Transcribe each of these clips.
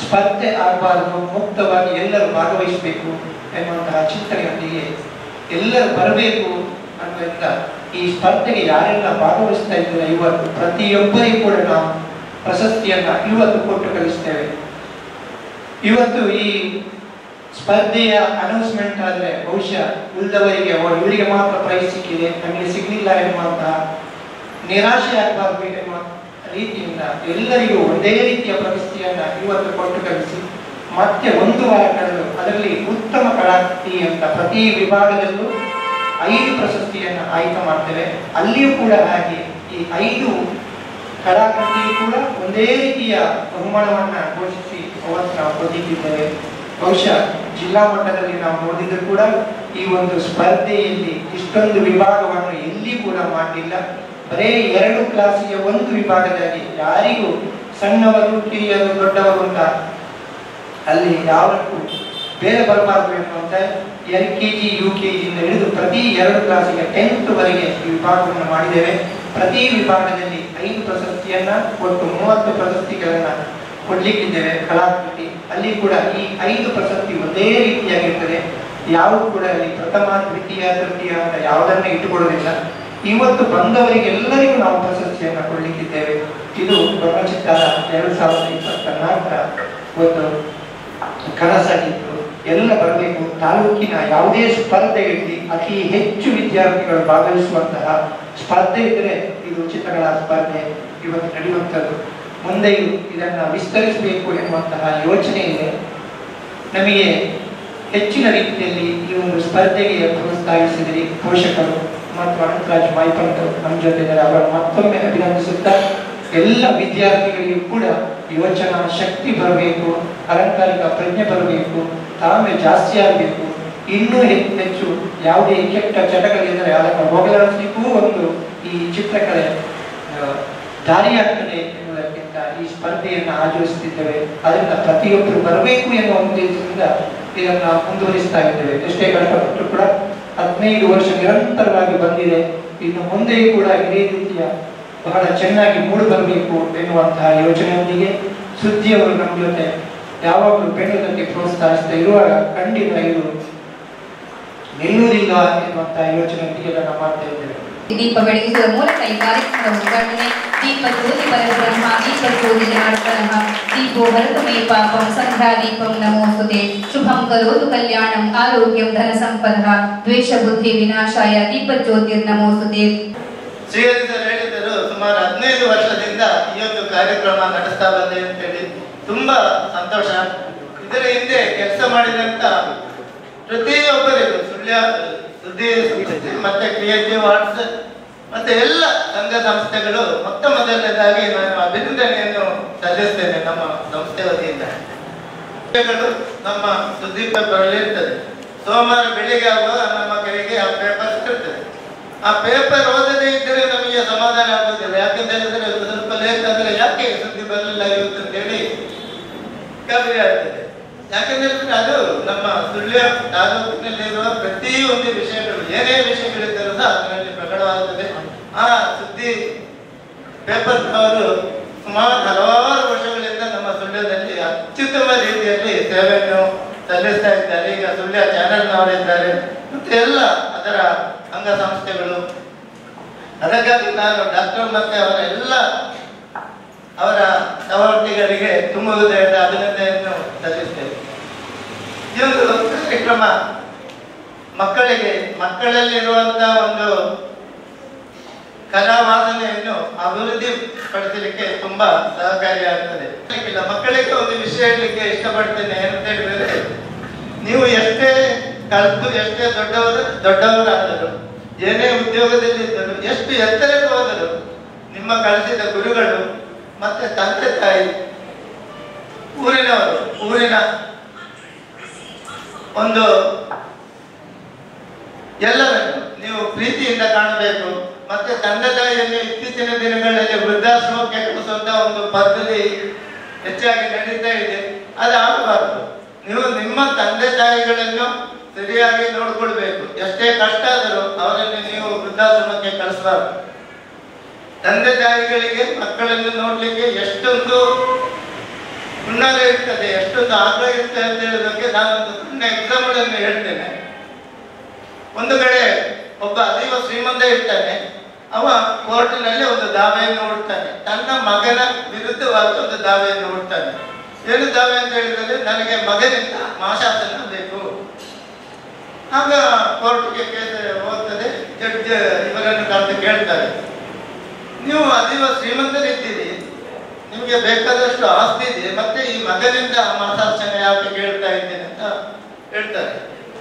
ಸ್ಪರ್ಧೆ ಆಗಬಾರದು, ಮುಕ್ತವಾಗಿ ಎಲ್ಲರೂ ಭಾಗವಹಿಸಬೇಕು ಎನ್ನುವಂತಹ ಚಿಂತನೆಯೊಂದಿಗೆ ಎಲ್ಲರೂ ಬರಬೇಕು ಅನ್ನುವಂಥ ಈ ಸ್ಪರ್ಧೆಗೆ ಯಾರೆಲ್ಲ ಭಾಗವಹಿಸ್ತಾ ಇದ್ದಾರೆ ಇವತ್ತು ಪ್ರತಿಯೊಬ್ಬರಿಗೂ ಕೂಡ ನಾವು ಪ್ರಶಸ್ತಿಯನ್ನ ಇವತ್ತು ಕೊಟ್ಟು ಕಲಿಸ್ತೇವೆ. ಇವತ್ತು ಈ ಸ್ಪರ್ಧೆಯ ಅನೌನ್ಸ್ಮೆಂಟ್ ಆದ್ರೆ ಬಹುಶಃ ಉಳಿದವರಿಗೆ ಇವರಿಗೆ ಮಾತ್ರ ಪ್ರೈಸ್ ಸಿಕ್ಕಿದೆ, ನಮಗೆ ಸಿಗಲಿಲ್ಲ ಎನ್ನುವಂತಹ ನಿರಾಶೆ ಆಗಬಾರದು ಎನ್ನುವ ರೀತಿಯಿಂದ ಎಲ್ಲರಿಗೂ ಒಂದೇ ರೀತಿಯ ಪ್ರಶಸ್ತಿಯನ್ನ ಇವತ್ತು ಕೊಟ್ಟು ಕಲಿಸಿ ಮತ್ತೆ ಒಂದು ವಾರ ಕಳೆದು ಅದರಲ್ಲಿ ಉತ್ತಮ ಕಲಾಕೃತಿ ಅಂತ ಪ್ರತಿ ವಿಭಾಗದಲ್ಲೂ 5 ಪ್ರಶಸ್ತಿಯನ್ನು ಆಯ್ಕೆ ಮಾಡ್ತೇವೆ. ಅಲ್ಲಿಯೂ ಕೂಡ ಹಾಗೆ ಈ 5 ಕಲಾಕೃತಿ ಕೂಡ ಒಂದೇ ರೀತಿಯ ಬಹುಮಾನವನ್ನ ಘೋಷಿಸಿ ಅವತ್ತು ನಾವು ಹೊಂದಿದ್ದೇವೆ. ಬಹುಶಃ ಜಿಲ್ಲಾ ಮಟ್ಟದಲ್ಲಿ ನಾವು ನೋಡಿದ್ರು ಕೂಡ ಈ ಒಂದು ಸ್ಪರ್ಧೆಯಲ್ಲಿ ಇಷ್ಟೊಂದು ವಿಭಾಗವನ್ನು ಎಲ್ಲಿ ಕೂಡ ಮಾಡಲಿಲ್ಲ. ಬರೇ 2 ಕ್ಲಾಸಿಗೆ ಒಂದು ವಿಭಾಗದಲ್ಲಿ ಯಾರಿಗೂ ಸಣ್ಣವರು ಕಿರಿಯರು ದೊಡ್ಡವರು ಅಂತ ಅಲ್ಲಿ ಯಾವತ್ತೂ ಬೇರೆ ಬರಬಾರದು ಎನ್ನುವಂತ LKG UKG ಇಂದ ಹಿಡಿದು ಪ್ರತಿ 2 ಕ್ಲಾಸಿಗೆ 10th ವರೆಗೆ ಈ ವಿಭಾಗವನ್ನು ಮಾಡಿದ್ದೇವೆ. ಪ್ರತಿ ವಿಭಾಗದಲ್ಲಿ 5 ಪ್ರಶಸ್ತಿಯನ್ನ ಒಟ್ಟು 30 ಪ್ರಶಸ್ತಿಗಳನ್ನ ಕೊಡ್ಲಿಕ್ಕಿದ್ದೇವೆ ಕಲಾಕೃತಿ. ಅಲ್ಲಿ ಕೂಡ ಈ 5 ಪ್ರಶಸ್ತಿ ಒಂದೇ ರೀತಿಯಾಗಿರ್ತದೆ. ಯಾವ ಕೂಡ ಅಲ್ಲಿ ಪ್ರಥಮ ದ್ವಿತೀಯ ತೃತೀಯ ಅಂತ ಯಾವುದನ್ನ ಇಟ್ಟುಕೊಳ್ಳೋದಿಲ್ಲ. ಇವತ್ತು ಬಂದವರಿಗೆಲ್ಲರಿಗೂ ನಾವು ಪ್ರಶಸ್ತಿಯನ್ನ ಕೊಡ್ಲಿಕ್ಕಿದ್ದೇವೆ. ಇದು ಬ್ರಹ್ಮಚಿತ್ತಾರ 2024ರ ಒಂದು ಕನಸಾಗಿತ್ತು. ಎಲ್ಲ ಬರಬೇಕು. ತಾಲೂಕಿನ ಯಾವುದೇ ಸ್ಪರ್ಧೆಯಲ್ಲಿ ಅತಿ ಹೆಚ್ಚು ವಿದ್ಯಾರ್ಥಿಗಳು ಭಾಗವಹಿಸುವಂತಹ ಸ್ಪರ್ಧೆ ಇದ್ರೆ ಇದು ಚಿತ್ರಕಲಾ ಸ್ಪರ್ಧೆ ಇವತ್ತು ನಡೆಯುವಂಥದ್ದು. ಮುಂದೆಯೂ ಇದನ್ನ ವಿಸ್ತರಿಸಬೇಕು ಎನ್ನುವಂತಹ ಯೋಚನೆ ಇದೆ. ನಮಗೆ ಹೆಚ್ಚಿನ ರೀತಿಯಲ್ಲಿ ಈ ಒಂದು ಸ್ಪರ್ಧೆಗೆ ಪ್ರೋತ್ಸಾಹಿಸಿದ್ರಿ ಪೋಷಕರು ಮತ್ತು ಅನಂತರಾಜ್ ಮಾಯ್ಪಂಟ್ ನಮ್ಮ ಜೊತೆ ಇದ್ದಾರೆ. ಅವರ ಮತ್ತೊಮ್ಮೆ ಅಭಿನಂದಿಸುತ್ತಾ ಎಲ್ಲ ವಿದ್ಯಾರ್ಥಿಗಳಿಗೂ ಕೂಡ ಯೋಚನಾ ಶಕ್ತಿ ಬರಬೇಕು, ಅಲಂಕಾರಿಕ ಪ್ರಜ್ಞೆ ಬರಬೇಕು, ತಾಳ್ಮೆ ಜಾಸ್ತಿ ಆಗಬೇಕು. ಇನ್ನೂ ಹೆಚ್ಚು ಯಾವುದೇ ಕೆಟ್ಟ ಚಟಗಳಿದ್ದರೆ ಅದನ್ನು ಹೋಗಲಾಡಿಸಲಿಕ್ಕೂ ಒಂದು ಈ ಚಿತ್ರಕಲೆ ದಾರಿಯಾಗ್ತದೆ ಎನ್ನುವುದಕ್ಕಿಂತ ಈ ಸ್ಪರ್ಧೆಯನ್ನು ಆಚರಿಸುತ್ತಿದ್ದೇವೆ. ಅದರಿಂದ ಪ್ರತಿಯೊಬ್ಬರು ಬರಬೇಕು ಎನ್ನುವ ಉದ್ದೇಶದಿಂದ ಇದನ್ನ ಮುಂದುವರಿಸ್ತಾ ಇದ್ದೇವೆ. ಎಷ್ಟೇ ಕಷ್ಟಪಟ್ಟರು ಕೂಡ 15 ವರ್ಷ ನಿರಂತರವಾಗಿ ಬಂದಿದೆ. ಇನ್ನು ಮುಂದೆಯೂ ಕೂಡ ಇದೇ ರೀತಿಯ ಬಹಳ ಚೆನ್ನಾಗಿ ಮೂಡಿ ಬರಬೇಕು ಎನ್ನುವಂತಹ ಯೋಚನೆಯೊಂದಿಗೆ ಸುದ್ದಿಯವರು ನಮ್ಮ ಜೊತೆ ಯಾವಾಗಲೂ ಬೆಳೆಯುವುದಕ್ಕೆ ಪ್ರೋತ್ಸಾಹಿಸ್ತಾ ಇರುವಾಗ ಖಂಡಿತ ಇದು ನಿಲ್ಲುವುದಿಲ್ಲ ಎನ್ನುವಂತಹ ಯೋಚನೆಯೊಂದಿಗೆ ಇದನ್ನು ಮಾಡ್ತಾ ಇದ್ದೇವೆ. ದೀಪ ಬೆಳಗಿಸುವ ಮೂಲಕ ಈ ಕಾರ್ಯಕ್ರಮದ ಉದ್ಘಾಟನೆ. ದೀಪ ಜ್ಯೋತಿ ಪರಬ್ರಹ್ಮ ದೀಪ ಜ್ಯೋತಿ ಜನಾರ್ದನಃ ದೀಪೋ ಹರತು ಮೇ ಪಾಪಂ ಸಂಧ್ಯಾ ದೀಪಂ ನಮೋಸ್ತುತೆ ಶುಭಂ ಕರೋತು ಕಲ್ಯಾಣಂ ಆರೋಗ್ಯಂ ಧನ ಸಂಪದಃ ದ್ವೇಷ ಬುದ್ಧಿ ವಿನಾಶಾಯ ದೀಪ ಜ್ಯೋತಿರ್ನಮೋಸ್ತುತೆ. ಶ್ರೀಹರಿ ಸರ್ ಹೇಳಿದರು ಸುಮಾರು 15 ವರ್ಷದಿಂದ ಈ ಒಂದು ಕಾರ್ಯಕ್ರಮ ನಡೆಸ್ತಾ ಬಂದೆ ಅಂತ ಹೇಳಿ ತುಂಬಾ ಸಂತೋಷ. ಇದರ ಹಿಂದೆ ಕೆಲಸ ಮಾಡಿದಂತ ಪ್ರತಿಯೊಬ್ಬರಿಗೂ ಸುದ್ದಿ ಮತ್ತೆ ಕ್ರಿಯೇಟಿವ್ ಆರ್ಟ್ಸ್ ಮತ್ತೆ ಎಲ್ಲ ಸಂಘ ಸಂಸ್ಥೆಗಳು ಮೊದಲನೇದಾಗಿ ನಾನು ಅಭಿನಂದನೆಯನ್ನು ಸಲ್ಲಿಸ್ತೇನೆ ನಮ್ಮ ಸಂಸ್ಥೆ ವತಿಯಿಂದ. ನಮ್ಮ ಸುದ್ದಿ ಪೇಪರ್ ಇರ್ತದೆ. ಸೋಮವಾರ ಬೆಳಿಗ್ಗೆ ಆಗುವಾಗ ನಮ್ಮ ಕೈಗೆ ಆ ಪೇಪರ್ ಇರ್ತದೆ. ಆ ಪೇಪರ್ ಓದದೇ ಇದ್ದರೆ ನಮಗೆ ಸಮಾಧಾನ ಆಗುವುದಿಲ್ಲ. ಯಾಕಂತ ಹೇಳಿದ್ರೆ ಸ್ವಲ್ಪ ಲೇಟ್ ಆದ್ರೆ ಯಾಕೆ ಸುದ್ದಿ ಬರಲಿಲ್ಲ ಇವತ್ತು ಅಂತ ಹೇಳಿ ಗಾಬರಿ ಆಗ್ತದೆ. ಯಾಕಂದ್ರೆ ಅದು ನಮ್ಮ ಸುಳ್ಯ ತಾಲೂಕಿನಲ್ಲಿರುವ ಪ್ರತಿಯೊಂದು ವಿಷಯಗಳು ಏನೇ ವಿಷಯಗಳಿದ್ದರೂ ಸಹ ಅದರಲ್ಲಿ ಪ್ರಕಟವಾಗುತ್ತದೆ. ಆ ಸುದ್ದಿ ಪೇಪರ್ ಅವರು ಸುಮಾರು ಹಲವಾರು ವರ್ಷಗಳಿಂದ ನಮ್ಮ ಸುಳ್ಯದಲ್ಲಿ ಅತ್ಯುತ್ತಮ ರೀತಿಯಲ್ಲಿ ಸೇವೆಯನ್ನು ಸಲ್ಲಿಸ್ತಾ ಇದ್ದಾರೆ. ಈಗ ಸುಳ್ಯ ಚಾನೆಲ್ನವರಿದ್ದಾರೆ ಮತ್ತೆ ಎಲ್ಲ ಅದರ ಅಂಗಸಂಸ್ಥೆಗಳು. ಅದಕ್ಕಾಗಿ ನಾನು ಡಾಕ್ಟರ್ ಮತ್ತೆ ಅವರ ಸಹವರ್ತಿಗಳಿಗೆ ತುಂಬ ಹೃದಯದ ಅಭಿನಂದನೆಯನ್ನು ಸಲ್ಲಿಸ್ತೇವೆ. ಈ ಒಂದು ಕಾರ್ಯಕ್ರಮ ಮಕ್ಕಳಲ್ಲಿರುವಂತಹ ಒಂದು ಕಲಾ ವಾಸನೆಯನ್ನು ಅಭಿವೃದ್ಧಿ ಪಡಿಸಲಿಕ್ಕೆ ತುಂಬಾ ಸಹಕಾರಿಯಾಗುತ್ತದೆ. ಮಕ್ಕಳಿಗೆ ಒಂದು ವಿಷಯ ಹೇಳಲಿಕ್ಕೆ ಇಷ್ಟಪಡ್ತೇನೆ. ಏನಂತ ಹೇಳಿದ್ರೆ, ನೀವು ಎಷ್ಟೇ ಕಲಿತು ಎಷ್ಟೇ ದೊಡ್ಡವರಾದರು, ಏನೇ ಉದ್ಯೋಗದಲ್ಲಿದ್ದರು, ಎಷ್ಟು ಎತ್ತರಕ್ಕೆ ಹೋದರು, ನಿಮ್ಮ ಕಲಿಸಿದ ಗುರುಗಳು ಮತ್ತೆ ತಂದೆ ತಾಯಿ, ಊರಿನ ಒಂದು ಎಲ್ಲರನ್ನು ನೀವು ಪ್ರೀತಿಯಿಂದ ಕಾಣಬೇಕು. ಮತ್ತೆ ತಂದೆ ತಾಯಿಯನ್ನು ಇತ್ತೀಚಿನ ದಿನಗಳಲ್ಲಿ ವೃದ್ಧಾಶ್ರಮಕ್ಕೆ ಕಳಿಸುವಂತ ಒಂದು ಪದ್ಧತಿ ಹೆಚ್ಚಾಗಿ ನಡೀತಾ ಇದೆ. ಅದು ಆಗಬಾರದು. ನೀವು ನಿಮ್ಮ ತಂದೆ ತಾಯಿಗಳನ್ನು ಸರಿಯಾಗಿ ನೋಡ್ಕೊಳ್ಬೇಕು. ಎಷ್ಟೇ ಕಷ್ಟ ಆದರೂ ಅವರನ್ನು ನೀವು ವೃದ್ಧಾಶ್ರಮಕ್ಕೆ ಕಳಿಸಬಾರದು. ತಂದೆ ತಾಯಿಗಳಿಗೆ ಮಕ್ಕಳನ್ನು ನೋಡ್ಲಿಕ್ಕೆ ಎಷ್ಟೊಂದು ಹುನ್ನಾರ ಇರ್ತದೆ, ಎಷ್ಟೊಂದು ಆಗ್ರಹ ಇರ್ತದೆ ಅಂತ ಹೇಳೋದಕ್ಕೆ ನಾನೊಂದು ಸಣ್ಣ ಎಕ್ಸಾಂಪಲ್ ಹೇಳ್ತೇನೆ. ಒಂದು ಕಡೆ ಒಬ್ಬ ಅತೀವ ಶ್ರೀಮಂತ ಇರ್ತಾನೆ. ಅವ ಕೋರ್ಟಿನಲ್ಲಿ ಒಂದು ದಾವೆಯನ್ನು ಹೂಡ್ತಾನೆ. ತನ್ನ ಮಗನ ವಿರುದ್ಧವಾಗಿ ಒಂದು ದಾವೆಯನ್ನು ಹೂಡ್ತಾನೆ. ಏನು ದಾವೆ ಅಂತ ಹೇಳಿದ್ರೆ, ನನಗೆ ಮಗನಿಂದ ಮಾಶಾಸನ ಬೇಕು. ಆಗ ಕೋರ್ಟ್ಗೆ ಕೇಸ್ ಹೋಗ್ತದೆ. ಜಡ್ಜ್ ಇವರನ್ನು ಕರೆದು ಕೇಳ್ತಾರೆ, ನೀವು ಅತೀವ ಶ್ರೀಮಂತರಿದ್ದೀರಿ, ನಿಮಗೆ ಬೇಕಾದಷ್ಟು ಆಸ್ತಿ ಇದೆ, ಮತ್ತೆ ಈ ಮಗನಿಂದ ಮಾಸಾಸನ ಯಾಕೆ ಕೇಳ್ತಾ ಇದ್ದೇನೆ ಅಂತ ಹೇಳ್ತಾರೆ.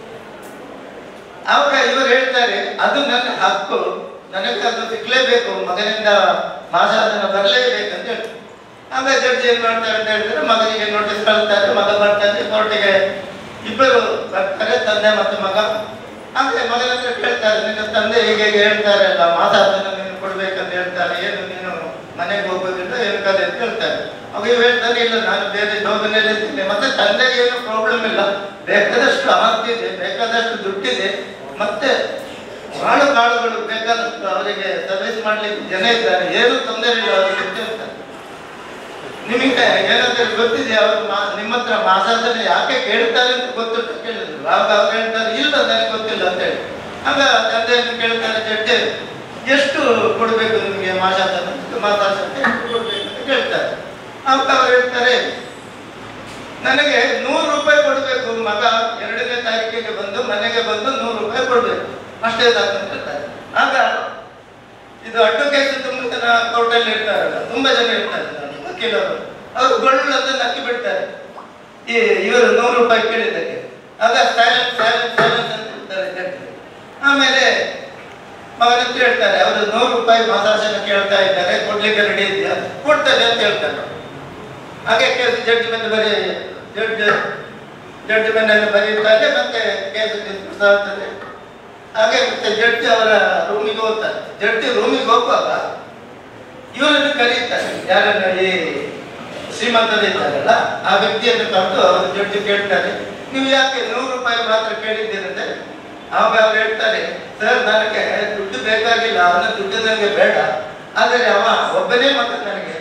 ಆವಾಗ ಇವರು ಹೇಳ್ತಾರೆ, ಅದು ನನ್ನ ಹಕ್ಕು, ನನಗೆ ಅದು ಸಿಗ್ಲೇಬೇಕು, ಮಗನಿಂದ ಮಾಸಾಸನ ಬರಲೇಬೇಕಂತ ಹೇಳ್ತಾರೆ. ಆಗ ಜಡ್ಜ್ ಏನ್ ಮಾಡ್ತಾರೆ ಅಂತ ಹೇಳಿದ್ರೆ, ಮಗನಿಗೆ ನೋಟಿಸ್ ಕಳ್ತಾರೆ. ಮಗ ಬರ್ತಾನೆ, ಕೋರ್ಟಿಗೆ ಇಬ್ಬರು ಬರ್ತಾರೆ, ತಂದೆ ಮತ್ತು ಮಗ. ಆದ್ರೆ ಮಗನ ಹತ್ರ ಕೇಳ್ತಾರೆ, ನಿನ್ನ ತಂದೆ ಹೀಗೆ ಹೇಳ್ತಾರೆ ಅಲ್ಲ, ಮಾಸಾಸನ ನೀನು ಕೊಡ್ಬೇಕಂತ ಹೇಳ್ತಾರೆ, ಏನು ನೀನು ಮನೆಗೆ ಹೋಗೋದಿಲ್ಲ ಏನು ಕಲೆ ಅಂತ ಹೇಳ್ತಾರೆ. ಅವಾಗ ಇವ್ ಹೇಳ್ತಾರೆ, ಇಲ್ಲ ನಾನು ಬೇರೆ ಜೋಬನಲ್ಲಿ ಇರ್ತೀನಿ, ಮತ್ತೆ ತಂದೆಗೆ ಏನು ಪ್ರಾಬ್ಲಮ್ ಇಲ್ಲ, ಬೇಕಾದಷ್ಟು ಆಸ್ತಿ ಇದೆ, ಬೇಕಾದಷ್ಟು ದುಡ್ಡಿದೆ, ಮತ್ತೆ ಕಾಳುಗಳು ಬೇಕಾದಷ್ಟು ಅವರಿಗೆ ಸರ್ವಿಸ್ ಮಾಡ್ಲಿಕ್ಕೆ ಜನ ಇದ್ದಾರೆ, ಏನು ತೊಂದರೆ ಇಲ್ಲ ಅವರಿಗೆ ಅಂತ ಹೇಳ್ತಾರೆ. ನಿಮಗೆ ಏನಾದ್ರೂ ಗೊತ್ತಿದೆ ಅವರು ನಿಮ್ಮ ಹತ್ರ ಮಾಸಾಸನ ಯಾಕೆ ಕೇಳ್ತಾರೆ ಅಂತ ಗೊತ್ತುಂಟು ಕೇಳಿದ್ರು. ಆಗ ಅವ್ರು ಹೇಳ್ತಾರೆ, ಇಲ್ಲ ನನಗೆ ಗೊತ್ತಿಲ್ಲ ಅಂತ ಹೇಳಿ. ಆಗ ತಂದೆಯನ್ನು ಕೇಳ್ತಾರೆ ಜಡ್ಜ್, ಎಷ್ಟು ಕೊಡ್ಬೇಕು ನಿಮಗೆ ಮಾಸಾಸನ ಎಷ್ಟು ಕೊಡ್ಬೇಕು ಅಂತ ಕೇಳ್ತಾರೆ. ಆಗ ಅವ್ರು ಹೇಳ್ತಾರೆ, ನನಗೆ 100 ರೂಪಾಯಿ ಕೊಡ್ಬೇಕು, ಮಗ 2ನೇ ತಾರೀಕಿಗೆ ಬಂದು ಮನೆಗೆ ಬಂದು 100 ರೂಪಾಯಿ ಕೊಡ್ಬೇಕು, ಅಷ್ಟೇ ಸಾಕು ಅಂತ ಹೇಳ್ತಾರೆ. ಆಗ ಇದು ಅಡ್ವೊಕೇಟ್ ತುಂಬ ಜನ ಕೋರ್ಟಲ್ಲಿ ಇರ್ತಾರಲ್ಲ, ತುಂಬಾ ಜನ ಇರ್ತಾರೆ ವಕೀಲರು, ಅವರು ಗೊಳ್ಳು ಅಂತ ನಕ್ಕಿ ಬಿಡ್ತಾರೆ ಇವರು 100 ರೂಪಾಯಿ ಕೇಳಿದ್ದಕ್ಕೆ. ಆಗ ಸೈಲೆನ್ಸ್ ಸೈಲೆನ್ಸ್ ಸೈಲೆನ್ಸ್ ಅಂತ ಇರ್ತಾರೆ ಜಡ್ಜ್. ಆಮೇಲೆ ಮಗನ ಹೇಳ್ತಾರೆ, ಅವರು 100 ರೂಪಾಯಿ ಮಾಸಾಸನ ಕೇಳ್ತಾ ಇದ್ದಾರೆ, ಕೊಡ್ಲಿಕ್ಕೆ ರೆಡಿ ಇದೆಯಾ, ಕೊಡ್ತಾರೆ ಅಂತ ಹೇಳ್ತಾರೆ. ಹಾಗೆ ಕೇಸ್ ಜಡ್ಜ್ಮೆಂಟ್ ಜಡ್ಜ್ಮೆಂಟ್ ಬರೀತಾರೆ, ಮತ್ತೆ ಕೇಸ್ ಡಿಸ್ಮಿಸ್ ಆಗ್ತದೆ. ಹಾಗೆ ಮತ್ತೆ ಜಡ್ಜ್ ಅವರ ರೂಮಿಗೆ ಹೋಗ್ತಾರೆ. ಜಡ್ಜ್ ರೂಮಿಗೆ ಹೋಗುವಾಗ ಇವರನ್ನು ಕರೀತಾರೆ, ಯಾರನ್ನ ಈ ಶ್ರೀಮಂತರಿದ್ದಾರಲ್ಲ ಆ ವ್ಯಕ್ತಿಯನ್ನು ಕರೆದು ಅವರು ಜಡ್ಜ್ ಕೇಳ್ತಾರೆ, ನೀವು ಯಾಕೆ 100 ರೂಪಾಯಿ ಮಾತ್ರ ಕೇಳಿದ್ದೀರಂತೆ. ಆವಾಗ ಅವ್ರು ಹೇಳ್ತಾರೆ, ಸರ್ ನನಗೆ ದುಡ್ಡು ಬೇಕಾಗಿಲ್ಲ, ಅವನ ದುಡ್ಡು ನನಗೆ ಬೇಡ, ಆದರೆ ಅವ ಒಬ್ಬನೇ ಮಗ ನನಗೆ,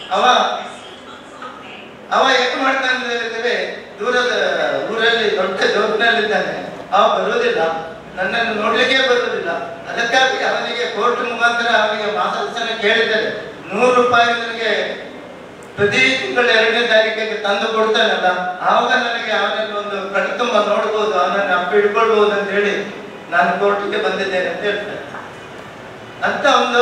ಅವ ಏನು ಮಾಡ್ತಾನೆ ಅಂತ ಹೇಳಿದ್ರೆ, ದೂರದ ಊರಲ್ಲಿ ದೊಡ್ಡ ಜೋಬ್ನಲ್ಲಿದ್ದಾನೆ, ಅವ ಬರುವುದಿಲ್ಲ, ನನ್ನನ್ನು ನೋಡ್ಲಿಕ್ಕೆ ಬರುವುದಿಲ್ಲ, ಅದಕ್ಕಾಗಿ ಅವನಿಗೆ ಕೋರ್ಟ್ ಮುಖಾಂತರ ಅವನಿಗೆ ಮಾಸಾಸನ ಕೇಳಿದರೆ 100 ರೂಪಾಯಿ ನನಗೆ ಪ್ರತಿ ತಿಂಗಳು 2ನೇ ತಾರೀಕಿಗೆ ತಂದು ಕೊಡ್ತಾನಲ್ಲ, ಆವಾಗ ನನಗೆ ಅವನನ್ನು ಒಂದು ಕಣ್ತುಂಬ ನೋಡ್ಬೋದು, ಅವನನ್ನು ಅಪ್ಪ ಹಿಡ್ಕೊಳ್ಬಹುದು ಅಂತ ಹೇಳಿ ನಾನು ಕೋರ್ಟಿಗೆ ಬಂದಿದ್ದೇನೆ ಅಂತ ಹೇಳ್ತಾರೆ. ಅಂತ ಒಂದು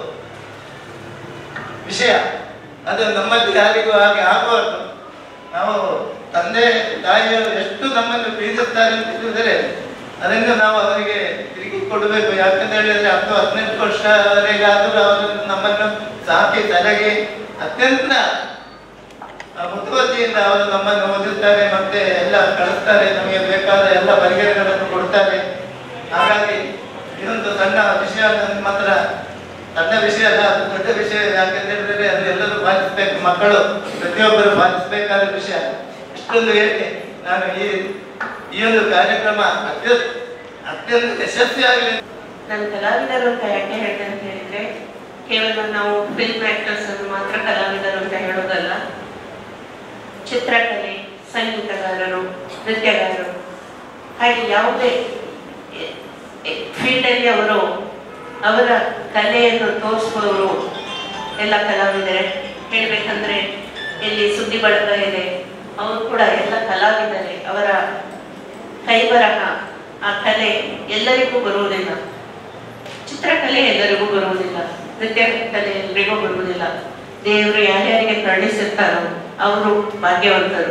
ವಿಷಯ ಅದು ನಮ್ಮಲ್ಲಿ ಯಾರಿಗೂ ಹಾಗೆ ಆಗಬಾರ್ದು. ನಾವು ತಂದೆ ತಾಯಿಯವರು ಎಷ್ಟು ನಮ್ಮನ್ನು ಪ್ರೀತಿಸ್ತಾರೆ ಅಂತ ಹೇಳಿದರೆ ಅದನ್ನು ನಾವು ಅವರಿಗೆ ತಿರುಗಿ ಕೊಡಬೇಕು. ಯಾಕಂತ ಹೇಳಿದ್ರೆ 10-18 ವರ್ಷವರೆಗಾದರೂ ಅವರು ನಮ್ಮನ್ನು ಸಾಕಿ ತಲೆಗೆ ಅತ್ಯಂತ ಮುತುವರ್ಜಿಯಿಂದ ಅವರು ನಮ್ಮನ್ನು ಓದಿಸ್ತಾರೆ, ಮತ್ತೆ ಎಲ್ಲ ಕಳಿಸ್ತಾರೆ, ನಮಗೆ ಬೇಕಾದ ಎಲ್ಲ ಪರಿಗಣನೆಗಳನ್ನು ಕೊಡ್ತಾರೆ. ಹಾಗಾಗಿ ಇದೊಂದು ಸಣ್ಣ ವಿಷಯ ನಿಮ್ಮ ಹತ್ರ, ಸಣ್ಣ ವಿಷಯ ಅಲ್ಲ, ಅದು ದೊಡ್ಡ ವಿಷಯ. ಯಾಕಂತ ಹೇಳಿದ್ರೆ ಅದು ಎಲ್ಲರೂ ಪಾಲಿಸಬೇಕು, ಮಕ್ಕಳು ಪ್ರತಿಯೊಬ್ಬರು ಪಾಲಿಸಬೇಕಾದ ವಿಷಯ. ಇಷ್ಟೊಂದು ಹೇಳಿ ನಾನು ಈ ಒಂದು ಕಾರ್ಯಕ್ರಮ ಅತ್ಯಂತ ಯಶಸ್ವಿಯಾಗಲಿ. ನಾನು ಕಲಾವಿದರು ಅಂತ ಯಾಕೆ ಹೇಳ್ದೆ ಅಂತ ಹೇಳಿದ್ರೆ, ಕೇವಲ ನಾವು ಫಿಲ್ಮ್ ಆಕ್ಟರ್ಸ್ ಅನ್ನು ಮಾತ್ರ ಕಲಾವಿದರು ಅಂತ ಹೇಳೋದಲ್ಲ, ಚಿತ್ರಕಲೆ, ಸಂಗೀತಗಾರರು, ನೃತ್ಯಗಾರರು, ಹಾಗೆ ಯಾವುದೇ ಫೀಲ್ಡಲ್ಲಿ ಅವರ ಕಲೆಯನ್ನು ತೋರಿಸುವವರು ಎಲ್ಲ ಕಲಾವಿದರೆ. ಹೇಳ್ಬೇಕಂದ್ರೆ ಇಲ್ಲಿ ಸುದ್ದಿ ಬಳಗ ಇದೆ, ಅವರು ಕೂಡ ಎಲ್ಲ ಕಲಾವಿದರೆ. ಅವರ ಕೈಬರಹ, ಆ ಕಲೆ ಎಲ್ಲರಿಗೂ ಬರುವುದಿಲ್ಲ. ಚಿತ್ರಕಲೆ ಎಲ್ಲರಿಗೂ ಬರುವುದಿಲ್ಲ, ನೃತ್ಯ ಕಲೆ ಎಲ್ಲರಿಗೂ ಬರುವುದಿಲ್ಲ. ದೇವರು ಯಾರ್ಯಾರಿಗೆ ಕರುಣಿಸಿರ್ತಾರೋ ಅವರು ಭಾಗ್ಯವಂತರು.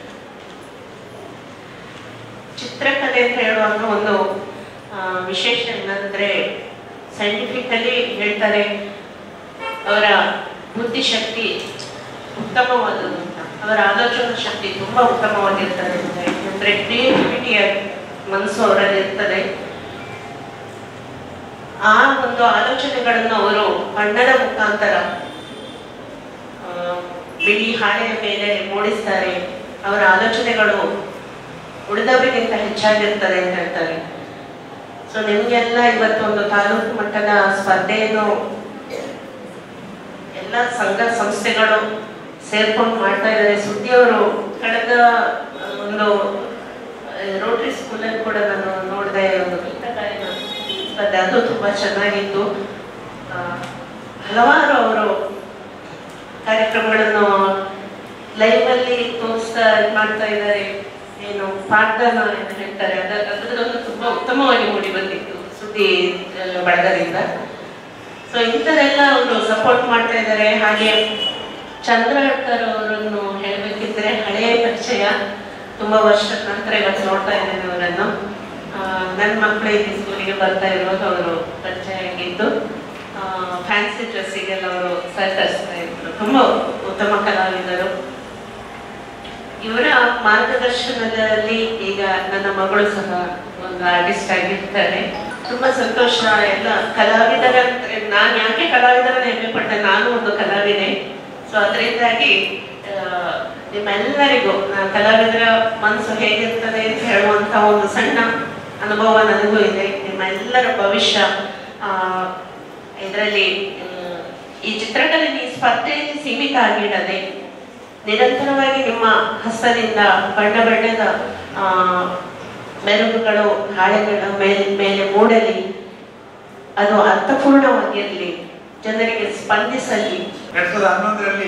ಚಿತ್ರಕಲೆ ಅಂತ ಹೇಳುವಾಗ ಒಂದು ವಿಶೇಷ ಏನಂದ್ರೆ, ಸೈಂಟಿಫಿಕಲಿ ಹೇಳ್ತಾರೆ ಅವರ ಬುದ್ಧಿಶಕ್ತಿ ಉತ್ತಮವಾದದ್ದು ಅಂತ, ಅವರ ಆಲೋಚನಾ ಶಕ್ತಿ ತುಂಬಾ ಉತ್ತಮವಾಗಿರ್ತದೆ ಅಂತ. ಯಾಕಂದ್ರೆ ಕ್ರಿಯೇಟಿವಿಟಿಯ ಮನಸ್ಸು ಅವರಲ್ಲಿ ಇರ್ತದೆ. ಆ ಒಂದು ಆಲೋಚನೆಗಳನ್ನು ಅವರು ಬಣ್ಣದ ಮುಖಾಂತರ ಬಿಳಿ ಹಾಳೆಯ ಮೇಲೆ ಮೂಡಿಸ್ತಾರೆ. ಅವರ ಆಲೋಚನೆಗಳು ಉಳಿದವರಿಗಿಂತ ಹೆಚ್ಚಾಗಿರ್ತದೆ ಅಂತ ಹೇಳ್ತಾರೆ. ಸೊ ನಿಮ್ಗೆಲ್ಲ ಇವತ್ತು ಒಂದು ತಾಲೂಕು ಮಟ್ಟದ ಸ್ಪರ್ಧೆಯನ್ನು ಎಲ್ಲ ಸಂಘ ಸಂಸ್ಥೆಗಳು ಸೇರ್ಕೊಂಡು ಮಾಡ್ತಾ ಇದ್ದಾರೆ. ಸುದ್ದಿಯವರು ಕಳೆದ ಒಂದು ರೋಟರಿ ಸ್ಕೂಲಲ್ಲಿ ಕೂಡ ನಾನು ನೋಡಿದೆ, ಒಂದು ಗೀತ ಗಾಯನ ಸ್ಪರ್ಧೆ, ಅದು ತುಂಬ ಚೆನ್ನಾಗಿತ್ತು. ಹಲವಾರು ಅವರು ಕಾರ್ಯಕ್ರಮಗಳನ್ನು ಲೈವಲ್ಲಿ ತೋರಿಸ್ತಾ ಮಾಡ್ತಾ ಇದ್ದಾರೆ. ಏನು ಪಾಠನ ಏನು ಹೇಳ್ತಾರೆ, ಅದರದೊಂದು ತುಂಬ ಉತ್ತಮವಾಗಿ ಮೂಡಿ ಬಂದಿತ್ತು ಸುದ್ದಿ ಬಳಗದಿಂದ. ಸೊ ಇಂಥದೆಲ್ಲ ಅವರು ಸಪೋರ್ಟ್ ಮಾಡ್ತಾ ಇದ್ದಾರೆ. ಹಾಗೆ ಚಂದ್ರಕರ್ ಅವರನ್ನು ಹೇಳಬೇಕಿದ್ರೆ ಹಳೆಯ ಪರಿಚಯ, ತುಂಬ ವರ್ಷದ ನಂತರ ಇವತ್ತು ನೋಡ್ತಾ ಇದ್ದೇನೆ ಅವರನ್ನು. ನನ್ನ ಮಕ್ಕಳು ಇಲ್ಲಿ ಸ್ಕೂಲಿಗೆ ಬರ್ತಾ ಇರುವಾಗ ಅವರು ಪರಿಚಯ ಆಗಿದ್ದು, ಫ್ಯಾನ್ಸಿ ಡ್ರೆಸ್ಸಿಗೆಲ್ಲ ಅವರು ಸಹಕರಿಸ್ತಾ ಇದ್ರು. ತುಂಬ ಉತ್ತಮ ಕಲಾವಿದರು. ಇವರ ಮಾರ್ಗದರ್ಶನದಲ್ಲಿ ಈಗ ನನ್ನ ಮಗಳು ಸಹ ಒಂದು ಆರ್ಟಿಸ್ಟ್ ಆಗಿರ್ತಾರೆ. ತುಂಬಾ ಸಂತೋಷ. ಎಲ್ಲ ಕಲಾವಿದರ, ನಾನು ಯಾಕೆ ಕಲಾವಿದರನ್ನ ಹೆಮ್ಮೆ ಪಟ್ಟೆ, ನಾನು ಒಂದು ಕಲಾವಿದೆ. ಸೊ ಅದರಿಂದಾಗಿ ನಿಮ್ಮೆಲ್ಲರಿಗೂ ಕಲಾವಿದರ ಮನಸ್ಸು ಹೇಗಿರ್ತದೆ ಅಂತ ಹೇಳುವಂತ ಒಂದು ಸಣ್ಣ ಅನುಭವ ನನಗೂ ಇದೆ. ನಿಮ್ಮೆಲ್ಲರ ಭವಿಷ್ಯ ಇದರಲ್ಲಿ ಈ ಚಿತ್ರಕಲೆ ಈ ಸ್ಪರ್ಧೆಯಲ್ಲಿ ಸೀಮಿತ ಆಗಿಡದೆ ನಿರಂತರವಾಗಿ ನಿಮ್ಮ ಹಸ್ತದಿಂದ ಬಣ್ಣ ಬಣ್ಣದ ಮೆರುಗುಗಳು ಹಾಳೆಗಳ ಮೇಲೆ ಮೂಡಲಿ, ಅದು ಅರ್ಥಪೂರ್ಣವಾಗಿರಲಿ, ಜನರಿಗೆ ಸ್ಪಂದಿಸಲಿ. 2011ರಲ್ಲಿ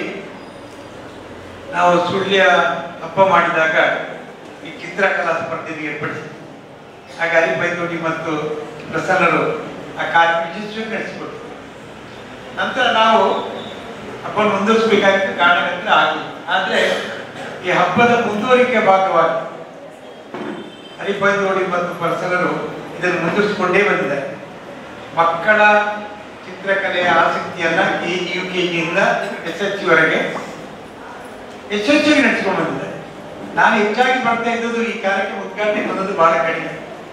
ನಾವು ಸುಳ್ಯ ಹಬ್ಬ ಮಾಡಿದಾಗ ಈ ಚಿತ್ರಕಲಾ ಸ್ಪರ್ಧೆಗೆ ಏರ್ಪಡಿಸಿದ್ವಿ. ಆಗ ಹರಿಬೈದೋಡಿ ಮತ್ತು ಪ್ರಸನ್ನರು ಆ ಕಾರ್ಯಕ್ರಮ ಯಶಸ್ವಿ ನಡೆಸಿಕೊಟ್ರು. ನಂತರ ನಾವು ಹಬ್ಬ ಮುಂದುವರಿಸಬೇಕಾಗಿದ್ದ ಕಾರಣದಿಂದ ಆಗಲಿಲ್ಲ. ಆದರೆ ಈ ಹಬ್ಬದ ಮುಂದುವರಿಕೆ ಭಾಗವಾಗಿ ಹರಿಬೈದೋಡಿ ಮತ್ತು ಪ್ರಸನ್ನರು ಇದನ್ನು ಮುಂದುವರಿಸಿಕೊಂಡೇ ಬಂದಿದ್ದಾರೆ. ಮಕ್ಕಳ ಚಿತ್ರಕಲೆಯ ಆಸಕ್ತಿಯನ್ನ UKG-ಯಿಂದ SSC-ವರೆಗೆ ಯಶಸ್ವಿಯಾಗಿ ನಡೆಸಿಕೊಂಡು ಬಂದಿದ್ದಾರೆ. ನಾನು ಹೆಚ್ಚಾಗಿ ಬರ್ತಾ ಇದ್ದದ್ದು ಈ ಕಾರ್ಯಕ್ರಮ ಉದ್ಘಾಟನೆ ಬಂದದ್ದು ಬಹಳ ಕಡಿಮೆ.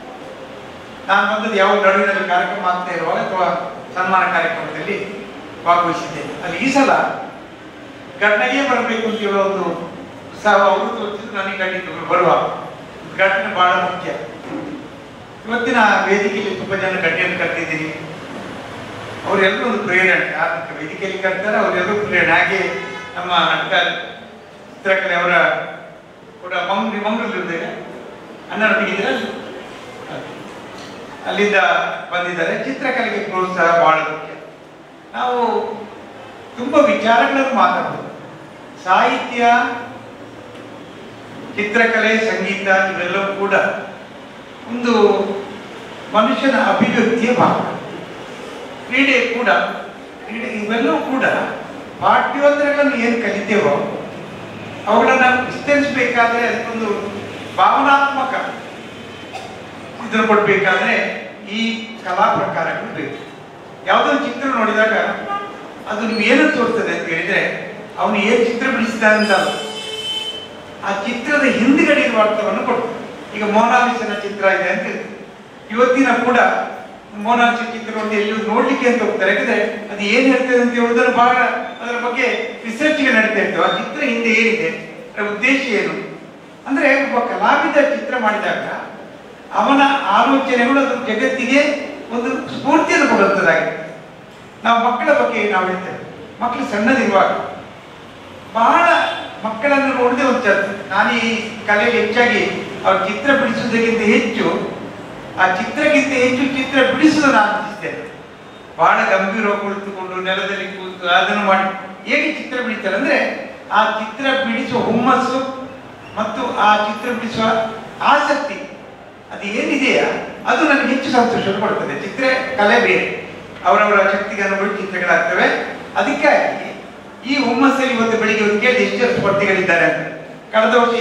ನಾನು ಬಂದದ್ದು ಯಾವ ನಡುವಿನಲ್ಲಿ ಕಾರ್ಯಕ್ರಮ ಆಗ್ತಾ ಇರುವಾಗ ಅಥವಾ ಸನ್ಮಾನ ಕಾರ್ಯಕ್ರಮದಲ್ಲಿ ಭಾಗವಹಿಸಿದ್ದೇನೆ. ಅಲ್ಲಿ ಈ ಸಲ ಗಡ್ಡಗೆ ಬರಬೇಕು ಅಂತ ಹೇಳೋ ಒಂದು ಉತ್ಸಾಹ ಅವರು ತೋರಿಸಿದ್ದು ನನಗೆ ಖಂಡಿತ ಬರುವ ಉದ್ಘಾಟನೆ ಬಹಳ ಮುಖ್ಯ. ಇವತ್ತಿನ ವೇದಿಕೆಯಲ್ಲಿ ತುಂಬ ಜನ ಗಡ್ಡೆಯನ್ನು ಕಟ್ಟಿದ್ದೀನಿ. ಅವರೆಲ್ಲರೂ ಒಂದು ಪ್ರೇರಣೆ, ವೇದಿಕೆಯಲ್ಲಿ ಕಟ್ತಾರೆ, ಅವರೆಲ್ಲರೂ ಪ್ರೇರಣೆ. ಹಾಗೆ ನಮ್ಮ ಅಡ್ಕ ಚಿತ್ರಕಲೆ ಅವರ ಕೂಡ ಮಂಗಳೂರಿದ್ದಾಗ ಅನ್ನೊಟ್ಟಿಗಿದ್ರೆ ಅಲ್ಲಿಂದ ಬಂದಿದ್ದಾರೆ. ಚಿತ್ರಕಲೆಗೆ ಪ್ರೋತ್ಸಾಹ ಬಹಳ ಮುಖ್ಯ. ನಾವು ತುಂಬ ವಿಚಾರಗಳನ್ನು ಮಾತಾಡಬಹುದು. ಸಾಹಿತ್ಯ, ಚಿತ್ರಕಲೆ, ಸಂಗೀತ ಇವೆಲ್ಲವೂ ಕೂಡ ಒಂದು ಮನುಷ್ಯನ ಅಭಿವ್ಯಕ್ತಿಯ ಭಾಗ. ಕ್ರೀಡೆ ಕೂಡ, ಇವೆಲ್ಲವೂ ಕೂಡ ಪಾಠ್ಯೋತ್ತರಗಳನ್ನು ಏನು ಕಲಿತೇವೋ ಅವುಗಳನ್ನು ವಿಸ್ತರಿಸಬೇಕಾದ್ರೆ ಅದಕ್ಕೊಂದು ಭಾವನಾತ್ಮಕ ಇದನ್ನು ಕೊಡಬೇಕಾದ್ರೆ ಈ ಕಲಾ ಪ್ರಕಾರಗಳು ಬೇಕು. ಯಾವುದೋ ಚಿತ್ರ ನೋಡಿದಾಗ ಅದು ನೀವು ಏನು ತೋರ್ತದೆ ಅಂತ ಹೇಳಿದ್ರೆ ಅವನು ಏನು ಚಿತ್ರ ಬಿಡಿಸಿದ ಅಂತ ಆ ಚಿತ್ರದ ಹಿಂದುಗಡೆ ಇರುವ ಅರ್ಥವನ್ನು ಕೊಡ್ತದೆ. ಈಗ ಮೋನಾಲಿಸನ ಚಿತ್ರ ಇದೆ ಅಂತ ಇವತ್ತಿನ ಕೂಡ ಮೋನಾಲಿಸ ಚಿತ್ರವನ್ನು ಎಲ್ಲಿ ನೋಡ್ಲಿಕ್ಕೆ ಅಂತ ಹೋಗ್ತಾರೆ. ಯಾಕಂದ್ರೆ ಅದು ಏನ್ ಹೇಳ್ತದೆ ಅಂತ ಹೇಳುವುದನ್ನು ಬಹಳ ಅದರ ಬಗ್ಗೆ ರಿಸರ್ಚ್ಗೆ ನಡೀತಾ ಇರ್ತೇವೆ. ಆ ಚಿತ್ರ ಹಿಂದೆ ಏನಿದೆ, ಅದರ ಉದ್ದೇಶ ಏನು ಅಂದ್ರೆ ಒಬ್ಬ ಕಲಾವಿದ ಚಿತ್ರ ಮಾಡಿದಾಗ ಅವನ ಆಲೋಚನೆಗಳು ಅದು ಜಗತ್ತಿಗೆ ಒಂದು ಸ್ಫೂರ್ತಿಯನ್ನು ಕೊಡುವಂಥದ್ದಾಗಿದೆ. ನಾವು ಮಕ್ಕಳ ಬಗ್ಗೆ ನಾವು ಹೇಳ್ತೇವೆ, ಮಕ್ಕಳು ಸಣ್ಣದಿರುವಾಗ ಬಹಳ ಮಕ್ಕಳನ್ನು ನೋಡದೆ ಒಂದು ಚರ್ಚೆ. ನಾನು ಈ ಕಲೆಯಲ್ಲಿ ಹೆಚ್ಚಾಗಿ ಅವ್ರ ಚಿತ್ರ ಬಿಡಿಸುವುದಕ್ಕಿಂತ ಹೆಚ್ಚು ಆ ಚಿತ್ರಕ್ಕಿಂತ ಹೆಚ್ಚು ಚಿತ್ರ ಬಿಡಿಸುವುದು ನಾನು ಅನಿಸ್ತೇನೆ. ಬಹಳ ಗಂಭೀರವಾಗಿ ಕುಳಿತುಕೊಂಡು ನೆಲದಲ್ಲಿ ಕೂತು ಅದನ್ನು ಮಾಡಿ ಹೇಗೆ ಚಿತ್ರ ಬಿಡಿತಾರೆ ಅಂದ್ರೆ ಆ ಚಿತ್ರ ಬಿಡಿಸುವ ಹುಮ್ಮಸ್ಸು ಮತ್ತು ಆ ಚಿತ್ರ ಬಿಡಿಸುವ ಆಸಕ್ತಿ ಅದು ಏನಿದೆಯಾ ಅದು ನನಗೆ ಹೆಚ್ಚು ಸಂತೋಷ ಕೊಡ್ತದೆ. ಚಿತ್ರ ಕಲೆ ಬೇರೆ, ಅವರವರ ಶಕ್ತಿಗೆ ಅನುಗುಣ ಚಿತ್ರಗಳಾಗ್ತವೆ. ಅದಕ್ಕಾಗಿ ಈ ಹುಮ್ಮಸ್ಸಲ್ಲಿ ಇವತ್ತು ಬೆಳಿಗ್ಗೆ ಒಂದು ಕೇಳಿ ಎಷ್ಟು ಸ್ಪರ್ಧಿಗಳಿದ್ದಾರೆ ಅಂತ. ಕಳೆದ ವರ್ಷ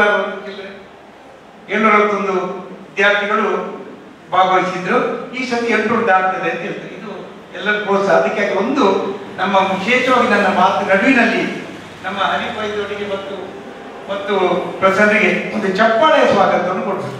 761 ವಿದ್ಯಾರ್ಥಿಗಳು ಭಾಗವಹಿಸಿದ್ರು. ಈ ಸತಿ 800 ದಾಟ್ತದೆ ಅಂತ ಹೇಳ್ತಾರೆ. ಇದು ಎಲ್ಲರ ಪ್ರೋತ್ಸಾಹ. ಅದಕ್ಕಾಗಿ ಒಂದು ನಮ್ಮ ವಿಶೇಷವಾಗಿ ನನ್ನ ಮಾತು ನಡುವಿನಲ್ಲಿ ನಮ್ಮ ಹರಿಬೈದೋಡಿಗೆ ಮತ್ತು ಪ್ರಸನ್ನರಿಗೆ ಒಂದು ಚಪ್ಪಾಳೆಯ ಸ್ವಾಗತವನ್ನು ಕೊಡ್ತೀವಿ.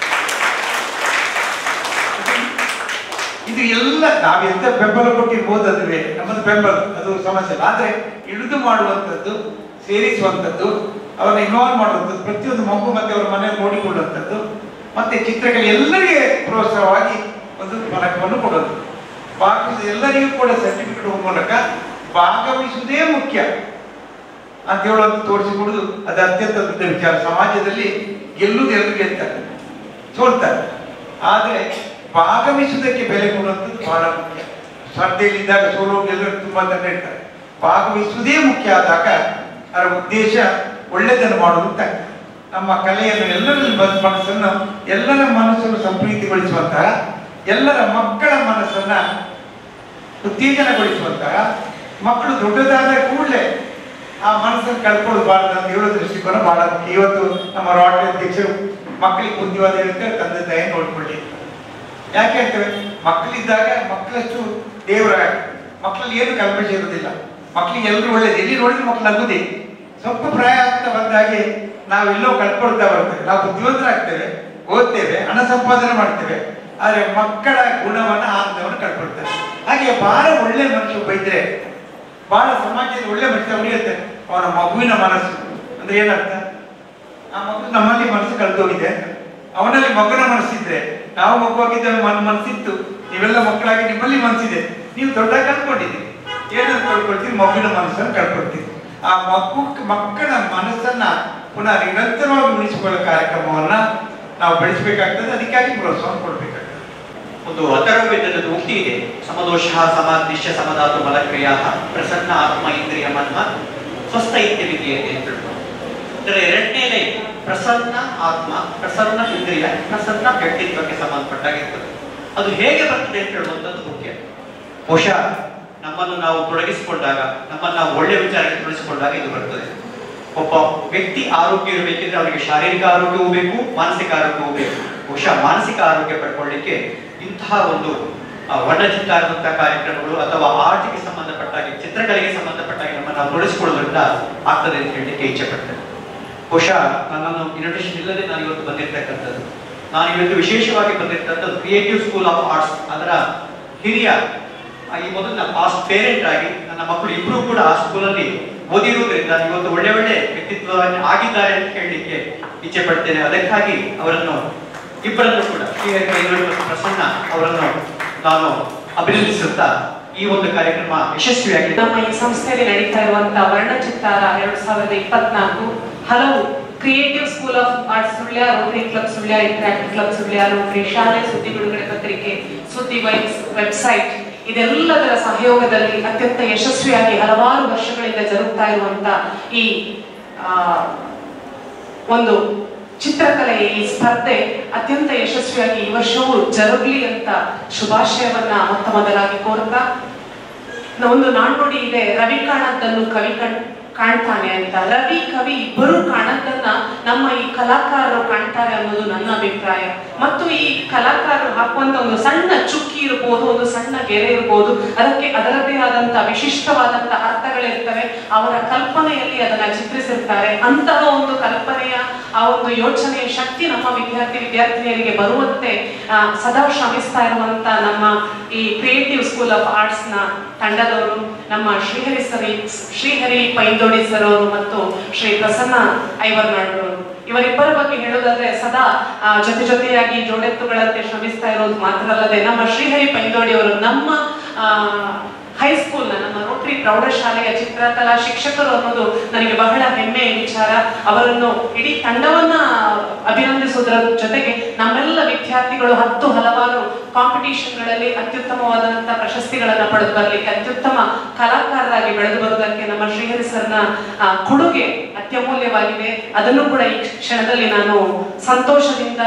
ಇದು ಎಲ್ಲ ನಾವೆಂತ ಬೆಂಬಲ ಕೊಟ್ಟಿರ್ಬೋದು, ಅದುವೇ ನಮ್ಮದು ಬೆಂಬಲ, ಅದು ಸಮಸ್ಯೆ ಇಲ್ಲ. ಆದ್ರೆ ಇಳಿದು ಮಾಡುವಂಥದ್ದು, ಸೇರಿಸುವಂಥದ್ದು, ಅವರನ್ನ ಇನ್ವಾಲ್ವ್ ಮಾಡುವಂಥದ್ದು, ಪ್ರತಿಯೊಂದು ಮಗು ಮತ್ತೆ ಅವರ ಮನೆಯಲ್ಲಿ ನೋಡಿಕೊಳ್ಳುವಂಥದ್ದು, ಮತ್ತೆ ಚಿತ್ರಕಲೆ ಎಲ್ಲರಿಗೆ ಪ್ರೋತ್ಸಾಹವಾಗಿ ಒಂದು ಫಲಕವನ್ನು ಕೊಡೋದು. ಭಾಗವಹಿಸಿದ ಎಲ್ಲರಿಗೂ ಕೂಡ ಸರ್ಟಿಫಿಕೇಟ್ ಮೂಲಕ ಭಾಗವಹಿಸುವುದೇ ಮುಖ್ಯ. ಅಂತ ಹೇಳೋದು ತೋರಿಸಿಕೊಡುದು ಅದು ಅತ್ಯಂತ ದೊಡ್ಡ ವಿಚಾರ. ಸಮಾಜದಲ್ಲಿ ಗೆಲ್ಲುವುದು ಎಲ್ಲರೂ ಗೆಲ್ತಾರೆ, ಸೋಲ್ತಾರೆ. ಆದರೆ ಭಾಗವಹಿಸುವುದಕ್ಕೆ ಬೆಲೆ ಕೊಡುವಂಥದ್ದು ಬಹಳ ಮುಖ್ಯ. ಸ್ಪರ್ಧೆಯಲ್ಲಿದ್ದಾಗ ಸೋಲು ಗೆಲ್ಲುವುದು ತುಂಬಾ ಜನ ಇರ್ತಾರೆ. ಭಾಗವಹಿಸುವುದೇ ಮುಖ್ಯ ಆದಾಗ ಅದರ ಉದ್ದೇಶ ಒಳ್ಳೆಯದನ್ನು ಮಾಡುವುದು ಅಂತ. ನಮ್ಮ ಕಲೆಯನ್ನು ಎಲ್ಲರ ಮನಸ್ಸನ್ನು ಸಂಪ್ರೀತಿಗೊಳಿಸುವಂತಹ, ಎಲ್ಲರ ಮಕ್ಕಳ ಮನಸ್ಸನ್ನ ಉತ್ತೇಜನಗೊಳಿಸುವಂತಹ, ಮಕ್ಕಳು ದೊಡ್ಡದಾದ ಕೂಡಲೇ ಆ ಮನಸ್ಸನ್ನು ಕಳ್ಕೊಳ್ಬಾರ್ದು ಅಂತ ಹೇಳೋ ದೃಷ್ಟಿಕೋನ ಬಹಳ ಮುಖ್ಯ. ಇವತ್ತು ನಮ್ಮ ರಾಟರಿ ಅಧ್ಯಕ್ಷರು ಮಕ್ಕಳಿಗೆ ಬುದ್ಧಿವಾದ ಇರುತ್ತೆ, ತಂದೆ ತಾಯಿ ನೋಡ್ಕೊಳ್ಳಿ. ಯಾಕೆ ಹೇಳ್ತೇವೆ? ಮಕ್ಕಳಿದ್ದಾಗ ಮಕ್ಕಳಷ್ಟು ದೇವರ, ಮಕ್ಕಳಲ್ಲಿ ಏನು ಕಲ್ಪನೆ ಇರುವುದಿಲ್ಲ. ಮಕ್ಕಳಿಗೆ ಎಲ್ಲರೂ ಒಳ್ಳೇದು, ಎಲ್ಲಿ ನೋಡಿದ್ರೆ ಮಕ್ಕಳು ನಗುದೇ. ಸ್ವಲ್ಪ ಪ್ರಾಯ ಆಗ್ತಾ ಬಂದಾಗೆ ನಾವೆಲ್ಲೋ ಕಳ್ಕೊಳ್ತಾ ಬರ್ತೇವೆ. ನಾವು ಬುದ್ಧಿವಂತರಾಗ್ತೇವೆ, ಓದ್ತೇವೆ, ಹಣ ಸಂಪಾದನೆ ಮಾಡ್ತೇವೆ, ಆದರೆ ಮಕ್ಕಳ ಗುಣವನ್ನ, ಆನಂದವನ್ನು ಕಳ್ಕೊಳ್ತೇವೆ. ಹಾಗೆ ಬಹಳ ಒಳ್ಳೆ ಮನುಷ್ಯ ಬೈದ್ರೆ, ಬಹಳ ಸಮಾಜದಲ್ಲಿ ಒಳ್ಳೆ ಮನುಷ್ಯ ಉಳಿಯುತ್ತೆ. ಅವನ ಮಗುವಿನ ಮನಸ್ಸು ಅಂದ್ರೆ ಏನರ್ಥ? ಆ ಮಗು ನಮ್ಮಲ್ಲಿ ಮನಸ್ಸು ಕಳೆದೋಗಿದೆ, ಅವನಲ್ಲಿ ಮಗುವಿನ ಮನಸ್ಸಿದ್ರೆ, ನಾವು ಮಗುವಾಗಿದ್ದ ಮನಸ್ಸಿತ್ತು, ನೀವೆಲ್ಲ ಮಕ್ಕಳಾಗಿ ನಿಮ್ಮಲ್ಲಿ ಮನಸ್ಸಿದೆ, ನೀವು ದೊಡ್ಡ ಕಳ್ಕೊಂಡಿದ್ದೀರಿ. ಏನನ್ನು ಕಳ್ಕೊಳ್ತೀರಿ? ಮಗುವಿನ ಮನಸ್ಸನ್ನು ಕಳ್ಕೊಳ್ತೀರಿ. ಆ ಮಕ್ಕಳ ಮನಸ್ಸನ್ನ ಪುನಃ ನಿರಂತರವಾಗಿ ಉಳಿಸಿಕೊಳ್ಳೋ ಕಾರ್ಯಕ್ರಮವನ್ನ ನಾವು ಬೆಳೆಸಬೇಕಾಗ್ತದೆ. ಅದಕ್ಕಾಗಿ ಪ್ರೋತ್ಸಾಹ ಕೊಡ್ಬೇಕಾಗ್ತದೆ. ಒಂದು ಅಥರ್ವವೇದದ ಉಕ್ತಿ ಇದೆ, ಸಮದೋಷ ಸಮಾದಿಶ್ಯ ಸಮಧಾತು ಮಲಕ್ರಿಯಾ ಪ್ರಸನ್ನ ಆತ್ಮ ಇಂದ್ರಿಯ ಮನ್ಮ ಸ್ವಸ್ಥ ಇತ್ಯವಿದ್ಯತೆ ಅಂತ ಹೇಳ್ಬೋದು. ಇದರ ಎರಡನೇ ಲೈನ್ ಪ್ರಸನ್ನ ಆತ್ಮ, ಪ್ರಸನ್ನ ಇಂದ್ರಿಯ, ಪ್ರಸನ್ನ ವ್ಯಕ್ತಿತ್ವಕ್ಕೆ ಸಂಬಂಧಪಟ್ಟಾಗಿರ್ತದೆ. ಅದು ಹೇಗೆ ಬರ್ತದೆ ಅಂತ ಹೇಳುವಂಥದ್ದು ಮುಖ್ಯ. ಬಹುಶಃ ನಮ್ಮನ್ನು ನಾವು ತೊಡಗಿಸಿಕೊಂಡಾಗ, ನಮ್ಮನ್ನು ನಾವು ಒಳ್ಳೆಯ ವಿಚಾರಕ್ಕೆ ತೊಡಗಿಸಿಕೊಂಡಾಗ ಇದು ಬರ್ತದೆ. ಒಬ್ಬ ವ್ಯಕ್ತಿ ಆರೋಗ್ಯ ಇರಬೇಕಿದ್ರೆ ಅವರಿಗೆ ಶಾರೀರಿಕ ಆರೋಗ್ಯವೂ ಬೇಕು, ಮಾನಸಿಕ ಆರೋಗ್ಯವೂ ಬೇಕು. ಬಹುಶಃ ಮಾನಸಿಕ ಆರೋಗ್ಯ ಪಡ್ಕೊಳ್ಳಿಕ್ಕೆ ಇಂತಹ ಒಂದು ವರ್ಣಚಿತ್ತಾದಂತಹ ಕಾರ್ಯಕ್ರಮಗಳು ಅಥವಾ ಆರ್ಟ್ಗೆ ಸಂಬಂಧಪಟ್ಟಾಗಿ, ಚಿತ್ರಕಲೆಗೆ ಸಂಬಂಧಪಟ್ಟಾಗಿ ನಮ್ಮನ್ನು ನಾವು ತೊಡಗಿಸಿಕೊಳ್ಳೋದ್ರಿಂದ ಆಗ್ತದೆ ಅಂತ ಹೇಳಲಿಕ್ಕೆ ಇಚ್ಛೆ ಪಡ್ತೇನೆ. ಬಹುಶಃ ನನ್ನನ್ನು ಇನ್ವಿಟೇಷನ್ ಇಲ್ಲದೆ ನಾನು ಇವತ್ತು ಬಂದಿರ್ತಕ್ಕಂಥದ್ದು, ನಾನು ಇವತ್ತು ವಿಶೇಷವಾಗಿ ಬಂದಿರ್ತಕ್ಕಂಥದ್ದು ಕ್ರಿಯೇಟಿವ್ ಸ್ಕೂಲ್ ಆಫ್ ಆರ್ಟ್ಸ್. ಅದರ ಹಿರಿಯ, ಈ ಮೊದಲು ನನ್ನ ಪಾಸ್ಟ್ ಪೇರೆಂಟ್ ಆಗಿ ನನ್ನ ಮಕ್ಕಳು ಇಬ್ಬರು ಕೂಡ ಆ ಸ್ಕೂಲಲ್ಲಿ ಓದಿರುವುದರಿಂದ ಇವತ್ತು ಒಳ್ಳೆ ಒಳ್ಳೆ ವ್ಯಕ್ತಿತ್ವವನ್ನು ಆಗಿದ್ದಾರೆ ಅಂತ ಹೇಳಲಿಕ್ಕೆ ಇಚ್ಛೆ ಪಡ್ತೇನೆ. ಅದಕ್ಕಾಗಿ ಅವರನ್ನು ಇಬ್ಬರನ್ನು ಕೂಡ, ಶ್ರೀಹರಿ ಕೈಗೊಳ್ಳುವ ಪ್ರಸನ್ನ ಅವರನ್ನು ನಾನು ಅಭಿನಂದಿಸುತ್ತಾ ಈ ಒಂದು ಕಾರ್ಯಕ್ರಮ ಯಶಸ್ವಿಯಾಗಿದೆ. ನಮ್ಮ ಈ ಸಂಸ್ಥೆಯಲ್ಲಿ ನಡೀತಾ ಇರುವಂತಹ ವರ್ಣಚಿತ್ತಾರ 2024 ಹಲವು creative school of arts Sullia, Rotary club Sullia, interactive club Sullia, Rotary ಶಾಲೆ, ಸುದ್ದಿ ಬಿಡುಗಡೆ ಪತ್ರಿಕೆ, ಸುದ್ದಿ ವೆಬ್ಸೈಟ್, ಇದೆಲ್ಲದರ ಸಹಯೋಗದಲ್ಲಿ ಅತ್ಯಂತ ಯಶಸ್ವಿಯಾಗಿ ಹಲವಾರು ವರ್ಷಗಳಿಂದ ಜರುಗ್ತಾ ಇರುವಂತ ಈ ಒಂದು ಚಿತ್ರಕಲೆಯ ಈ ಸ್ಪರ್ಧೆ ಅತ್ಯಂತ ಯಶಸ್ವಿಯಾಗಿ ಈ ವರ್ಷವೂ ಜರುಗಲಿ ಅಂತ ಶುಭಾಶಯವನ್ನ ಮೊತ್ತ ಮೊದಲಾಗಿ ಕೋರ್ತಾ, ಒಂದು ನಾಣ್ಣುಡಿ ಇದೆ, ರವಿ ಕಾಣದ್ದನ್ನು ಕವಿ ಕಾಣ್ತಾನೆ ಅಂತ. ರವಿ ಕವಿ ಇಬ್ಬರು ಕಾಣದ್ದನ್ನ ನಮ್ಮ ಈ ಕಲಾಕಾರರು ಕಾಣ್ತಾರೆ ಅನ್ನೋದು ನನ್ನ ಅಭಿಪ್ರಾಯ. ಮತ್ತು ಈ ಕಲಾಕಾರರು ಹಾಕುವಂತ ಒಂದು ಸಣ್ಣ ಚುಕ್ಕಿ ಇರ್ಬೋದು, ಒಂದು ಸಣ್ಣ ಗೆರೆ ಇರ್ಬೋದು, ಅದಕ್ಕೆ ಅದರದ್ದೇ ಆದಂತ ವಿಶಿಷ್ಟವಾದಂತ ಅರ್ಥಗಳಿರ್ತವೆ. ಅವರ ಕಲ್ಪನೆಯಲ್ಲಿ ಅದನ್ನ ಚಿತ್ರಿಸಿರ್ತಾರೆ. ಅಂತಹ ಒಂದು ಕಲ್ಪನೆಯ, ಆ ಒಂದು ಯೋಚನೆಯ ಶಕ್ತಿ ನಮ್ಮ ವಿದ್ಯಾರ್ಥಿನಿಯರಿಗೆ ಬರುವಂತೆ ಸದಾ ಶ್ರಮಿಸ್ತಾ ಇರುವಂತ ನಮ್ಮ ಈ ಕ್ರಿಯೇಟಿವ್ ಸ್ಕೂಲ್ ಆಫ್ ಆರ್ಟ್ಸ್ ನ ತಂಡದವರು, ನಮ್ಮ ಶ್ರೀಹರಿ ಪೈಂದೋಡಿ ಸರ್ ಅವರು ಮತ್ತು ಶ್ರೀ ಪ್ರಸನ್ನ ಐವರ್ನಾಡ್ರವರು, ಇವರಿಬ್ಬರ ಬಗ್ಗೆ ಹೇಳೋದಾದ್ರೆ ಸದಾ ಜೊತೆಯಾಗಿ ಜೋಡೆತ್ತುಗಳಂತೆ ಶ್ರಮಿಸ್ತಾ ಇರೋದು ಮಾತ್ರ ಅಲ್ಲದೆ, ನಮ್ಮ ಶ್ರೀಹರಿ ಪೈಂದೋಡಿ ಅವರು ನಮ್ಮ ಹೈಸ್ಕೂಲ್ನ, ನಮ್ಮ ರೋಟರಿ ಪ್ರೌಢಶಾಲೆಯ ಚಿತ್ರಕಲಾ ಶಿಕ್ಷಕರು ಅನ್ನೋದು ನನಗೆ ಬಹಳ ಹೆಮ್ಮೆಯ ವಿಚಾರ. ಅವರನ್ನು ಇಡೀ ತಂಡವನ್ನ ಅಭಿನಂದಿಸುವುದರ ಜೊತೆಗೆ ನಮ್ಮೆಲ್ಲ ವಿದ್ಯಾರ್ಥಿಗಳು ಹಲವಾರು ಕಾಂಪಿಟಿಷನ್ಗಳಲ್ಲಿ ಅತ್ಯುತ್ತಮವಾದಂತಹ ಪ್ರಶಸ್ತಿಗಳನ್ನ ಪಡೆದು ಬರಲಿಕ್ಕೆ, ಅತ್ಯುತ್ತಮ ಕಲಾಕಾರರಾಗಿ ಬೆಳೆದು ಬರುವುದಕ್ಕೆ ನಮ್ಮ ಶ್ರೀಹರಿ ಸರ್ನ ಕೊಡುಗೆ ಅತ್ಯಮೂಲ್ಯವಾಗಿದೆ. ಅದನ್ನು ಕೂಡ ಈ ಕ್ಷಣದಲ್ಲಿ ನಾನು ಸಂತೋಷದಿಂದ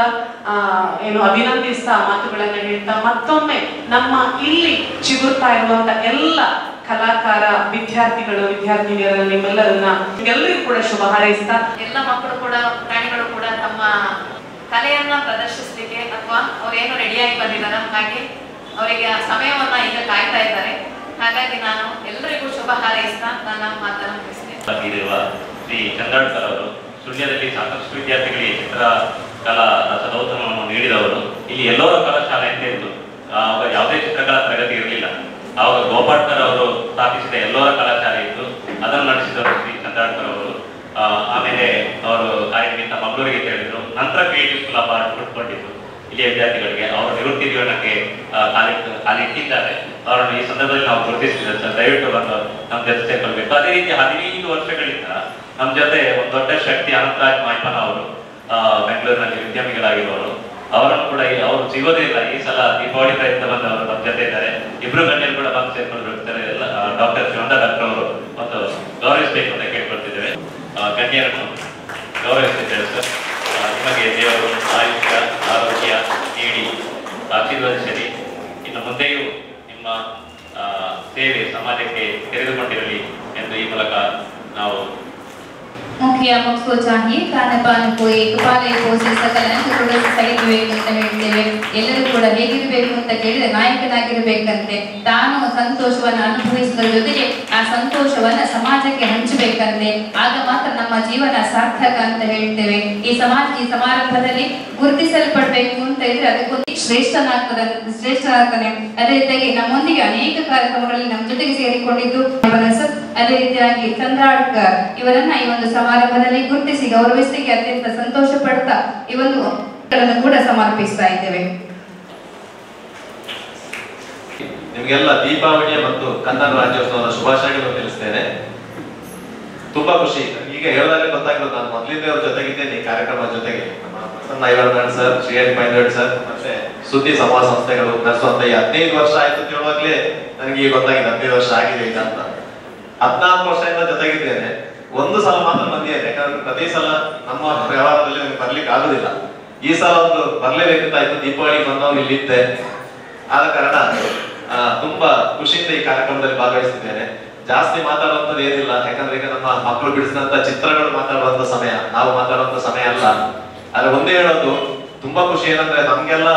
ಅಭಿನಂದಿಸ್ತಾ ಮಾತುಗಳನ್ನ ಹೇಳ್ತಾ, ಮತ್ತೊಮ್ಮೆ ನಮ್ಮ ಇಲ್ಲಿ ಚಿಗುರ್ತಾ ಇರುವಂತ ಎಲ್ಲ ಕಲಾಕಾರ ವಿದ್ಯಾರ್ಥಿಗಳು, ವಿದ್ಯಾರ್ಥಿನಿಯರ ನಿಮ್ಮೆಲ್ಲರನ್ನ ಎಲ್ಲರಿಗೂ ಕೂಡ ಶುಭ ಹಾರೈಸ್ತಾ, ಎಲ್ಲ ಮಕ್ಕಳು ಕೂಡ, ಪ್ರಾಣಿಗಳು ಕೂಡ ತಮ್ಮ ಕಲೆಯನ್ನ ಪ್ರದರ್ಶಿಸಲಿಕ್ಕೆ ಅಥವಾ ಅವ್ರೇನು ರೆಡಿಯಾಗಿ ಬಂದಿದ್ದಾರೆ, ಹಾಗೆ ಅವರಿಗೆ ಸಮಯವನ್ನ ಈಗ ಕಾಯ್ತಾ ಇದ್ದಾರೆ. ಹಾಗಾಗಿ ನಾನು ಎಲ್ಲರಿಗೂ ಶುಭ ಹಾರೈಸ್ತಾ ನನ್ನ ಮಾತನ್ನು ಮುಗಿಸ್ತೇನೆ. ಶ್ರೀ ಚಂದ್ರಾಡ್ಕರ್ ಅವರು ಸುಳ್ಯದಲ್ಲಿ ಸಾಕಷ್ಟು ವಿದ್ಯಾರ್ಥಿಗಳಿಗೆ ಚಿತ್ರಕಲಾ ರಸದೌತಣವನ್ನು ನೀಡಿದವರು. ಇಲ್ಲಿ ಎಲ್ಲೋರ ಕಲಾಶಾಲೆ ಅಂತ ಇತ್ತು, ಆವಾಗ ಯಾವುದೇ ಚಿತ್ರಕಲಾ ತರಗತಿ ಇರಲಿಲ್ಲ. ಆವಾಗ ಗೋಪಾಡ್ಕರ್ ಅವರು ಸ್ಥಾಪಿಸಿದ ಎಲ್ಲೋರ ಕಲಾಶಾಲೆ ಇತ್ತು, ಅದನ್ನು ನಡೆಸಿದವರು ಶ್ರೀ ಚಂದ್ರಾಡ್ಕರ್ ಅವರು. ಆಮೇಲೆ ಅವರು ಕಾರ್ಯಕ್ರಮ ಮಂಗಳೂರಿಗೆ ತೆರಳಿದ್ರು. ನಂತರ ಕ್ರಿಯೇಟಿವ್ ಸ್ಕೂಲ್ ಆಫ್ ಆರ್ಟ್ ಕೊಟ್ಕೊಂಡಿದ್ದು ಇಲ್ಲಿಯ ವಿದ್ಯಾರ್ಥಿಗಳಿಗೆ ಅವರು ನಿವೃತ್ತಿ ಜೀವನಕ್ಕೆ ಕಾಲಿಟ್ಟಿದ್ದಾರೆ. ಅವರನ್ನು ಈ ಸಂದರ್ಭದಲ್ಲಿ ನಾವು ಗುರುತಿಸಿದ್ದೇವೆ ಸರ್. ದಯವಿಟ್ಟು ಬಂದು ನಮ್ಮ ಜೊತೆ ಸೇರ್ಕೊಳ್ಬೇಕು. ಅದೇ ರೀತಿ 15 ವರ್ಷಗಳಿಂದ ನಮ್ಮ ಜೊತೆ ಒಂದು ದೊಡ್ಡ ಶಕ್ತಿ ಅನಂತರಾಜ್ ಮಾಯ್ಪನ ಅವರು ಬೆಂಗಳೂರಿನಲ್ಲಿ ಉದ್ಯಮಿಗಳಾಗಿರುವವರು, ಅವರನ್ನು ಕೂಡ ಅವರು ಸಿಗೋದೇ ಇಲ್ಲ. ಈ ಸಲ ದೀಪಾವಳಿ ಪ್ರಯತ್ನ ಬಂದವರು ನಮ್ಮ ಜೊತೆ ಇದ್ದಾರೆ. ಇಬ್ರು ಗಣ್ಯರು ಕೂಡ ಬಂದು ಸೇರ್ಕೊಂಡಿರ್ತಾರೆ. ಡಾಕ್ಟರ್ ಶಿವಂದ ಡಾಕ್ಟರ್ ಅವರು ಒಂದು ಗೌರವಿಸಬೇಕು ಅಂತ ಕೇಳ್ಕೊಳ್ತಿದ್ದೇವೆ. ಗಣ್ಯರನ್ನು ಗೌರವಿಸ್ತಿದ್ದೇವೆ ಸರ್. ನಿಮಗೆ ದೇವರು ಆಯುಷ್ಯ ಆರೋಗ್ಯ ನೀಡಿ ಆಶೀರ್ವದಿಸಲಿ. ಇನ್ನು ಮುಂದೆಯೂ ನಿಮ್ಮ ಸೇವೆ ಸಮಾಜಕ್ಕೆ ತೆರೆದುಕೊಂಡಿರಲಿ ಎಂದು ಈ ಮೂಲಕ ನಾವು मुखिया मुझको चाहिए खानपान को एक पाले पोषಿ ಸಕಲನ್ನು ಕೂಡ ಸಹಿಸಬೇಕು ಅಂತ ಹೇಳ್ತೇವೆ. ಎಲ್ಲರೂ ಕೂಡ ಹೇಗಿರಬೇಕು ಅಂತ ಕೇಳಿದ್ರೆ ನಾಯಕನಾಗಿರಬೇಕಂತೆ. ತಾನು ಸಂತೋಷವನ್ನು ಅನುಭವಿಸುವ ಜೊತೆಗೆ ಆ ಸಂತೋಷವನ್ನ ಸಮಾಜಕ್ಕೆ ಹಂಚಬೇಕಂತೆ. ಆಗ ಮಾತ್ರ ನಮ್ಮ ಜೀವನ ಸಾರ್ಥಕ ಅಂತ ಹೇಳ್ತೇವೆ. ಈ ಸಮಾರಂಭದಲ್ಲಿ ಗುರುತಿಸಲ್ಪಡಬೇಕು ಅಂತ ಇದ್ರೆ ಅದಕ್ಕೊಂದು ಶ್ರೇಷ್ಠನಾಗ್ತಾನೆ. ಅದೇ ರೀತಿಯಾಗಿ ನಮ್ಮೊಂದಿಗೆ ಅನೇಕ ಕಾರ್ಯಕ್ರಮಗಳಲ್ಲಿ ನಮ್ಮ ಜೊತೆಗೆ ಸೇರಿಕೊಂಡಿದ್ದು ಅದೇ ರೀತಿಯಾಗಿ ಚಂದ್ರಾಡ್ಕರ್ ಇವರನ್ನ ಈ ಒಂದು ಸಮಾರಂಭದಲ್ಲಿ ಗುರುತಿಸಿ ಗೌರವಿಸಲಿಕ್ಕೆ ಅತ್ಯಂತ ಸಂತೋಷ ಪಡ್ತಾ ಈ ಒಂದು ಕೂಡ ಸಮರ್ಪಿಸ್ತಾ ಇದ್ದೇವೆ. ನಿಮಗೆಲ್ಲ ದೀಪಾವಳಿಯ ಮತ್ತು ಕನ್ನಡ ರಾಜ್ಯೋತ್ಸವದ ಶುಭಾಶಯಗಳನ್ನು ತಿಳಿಸ್ತೇನೆ. ತುಂಬಾ ಖುಷಿ. ಈಗ ಹೇಳೋದ್ರಲ್ಲಿ ಗೊತ್ತಾಗಿರೋದು, ನಾನು ಮೊದಲಿಂದ ಅವ್ರ ಜೊತೆಗಿದ್ದೇನೆ ಈ ಕಾರ್ಯಕ್ರಮದ ಜೊತೆಗೆ. ಪ್ರಸನ್ನ ಐವರ್ನಾಡ್ ಸರ್, ಶ್ರೀಹರಿ ಪೈಂದೋಡ್ ಸರ್, ಮತ್ತೆ ಸುದ್ದಿ ಸಂವಾದ ಸಂಸ್ಥೆಗಳು ನಡೆಸುವಂತ 15 ವರ್ಷ ಆಯ್ತು ಅಂತ ಹೇಳುವಾಗ್ಲೇ ನನಗೆ ಈಗ ಗೊತ್ತಾಗಿದೆ 15 ವರ್ಷ ಆಗಿದೆ ಈಗ ಅಂತ. 14 ವರ್ಷದಿಂದ ಜೊತೆಗಿದ್ದೇನೆ. ಒಂದು ಸಲ ಮಾತ್ರ ಬಂದಿದ್ದೇನೆ, ಯಾಕಂದ್ರೆ ಪ್ರತಿ ಸಲ ನಮ್ಮ ವ್ಯವಹಾರದಲ್ಲಿ ನನಗೆ ಬರ್ಲಿಕ್ಕೆ ಆಗುದಿಲ್ಲ. ಈ ಸಲ ಒಂದು ಬರ್ಲೇಬೇಕಿತ್ತಾಯ್ತು. ದೀಪಾವಳಿ ಬಂದವರು ಇಲ್ಲಿದ್ದೆ. ಆದ ಕಾರಣ ತುಂಬಾ ಖುಷಿಯಿಂದ ಈ ಕಾರ್ಯಕ್ರಮದಲ್ಲಿ ಭಾಗವಹಿಸ್ತಿದ್ದೇನೆ. ಜಾಸ್ತಿ ಮಾತಾಡುವಂಥದ್ದು ಏನಿಲ್ಲ, ಯಾಕಂದ್ರೆ ಈಗ ನಮ್ಮ ಮಕ್ಕಳು ಬಿಡಿಸಿದಂತ ಚಿತ್ರಗಳು ಮಾತಾಡುವಂತ ಸಮಯ, ನಾವು ಮಾತಾಡುವಂತ ಸಮಯ ಅಲ್ಲ. ಆದ್ರೆ ಒಂದೇ ಹೇಳೋದು, ತುಂಬಾ ಖುಷಿ ಏನಂದ್ರೆ ನಮ್ಗೆಲ್ಲ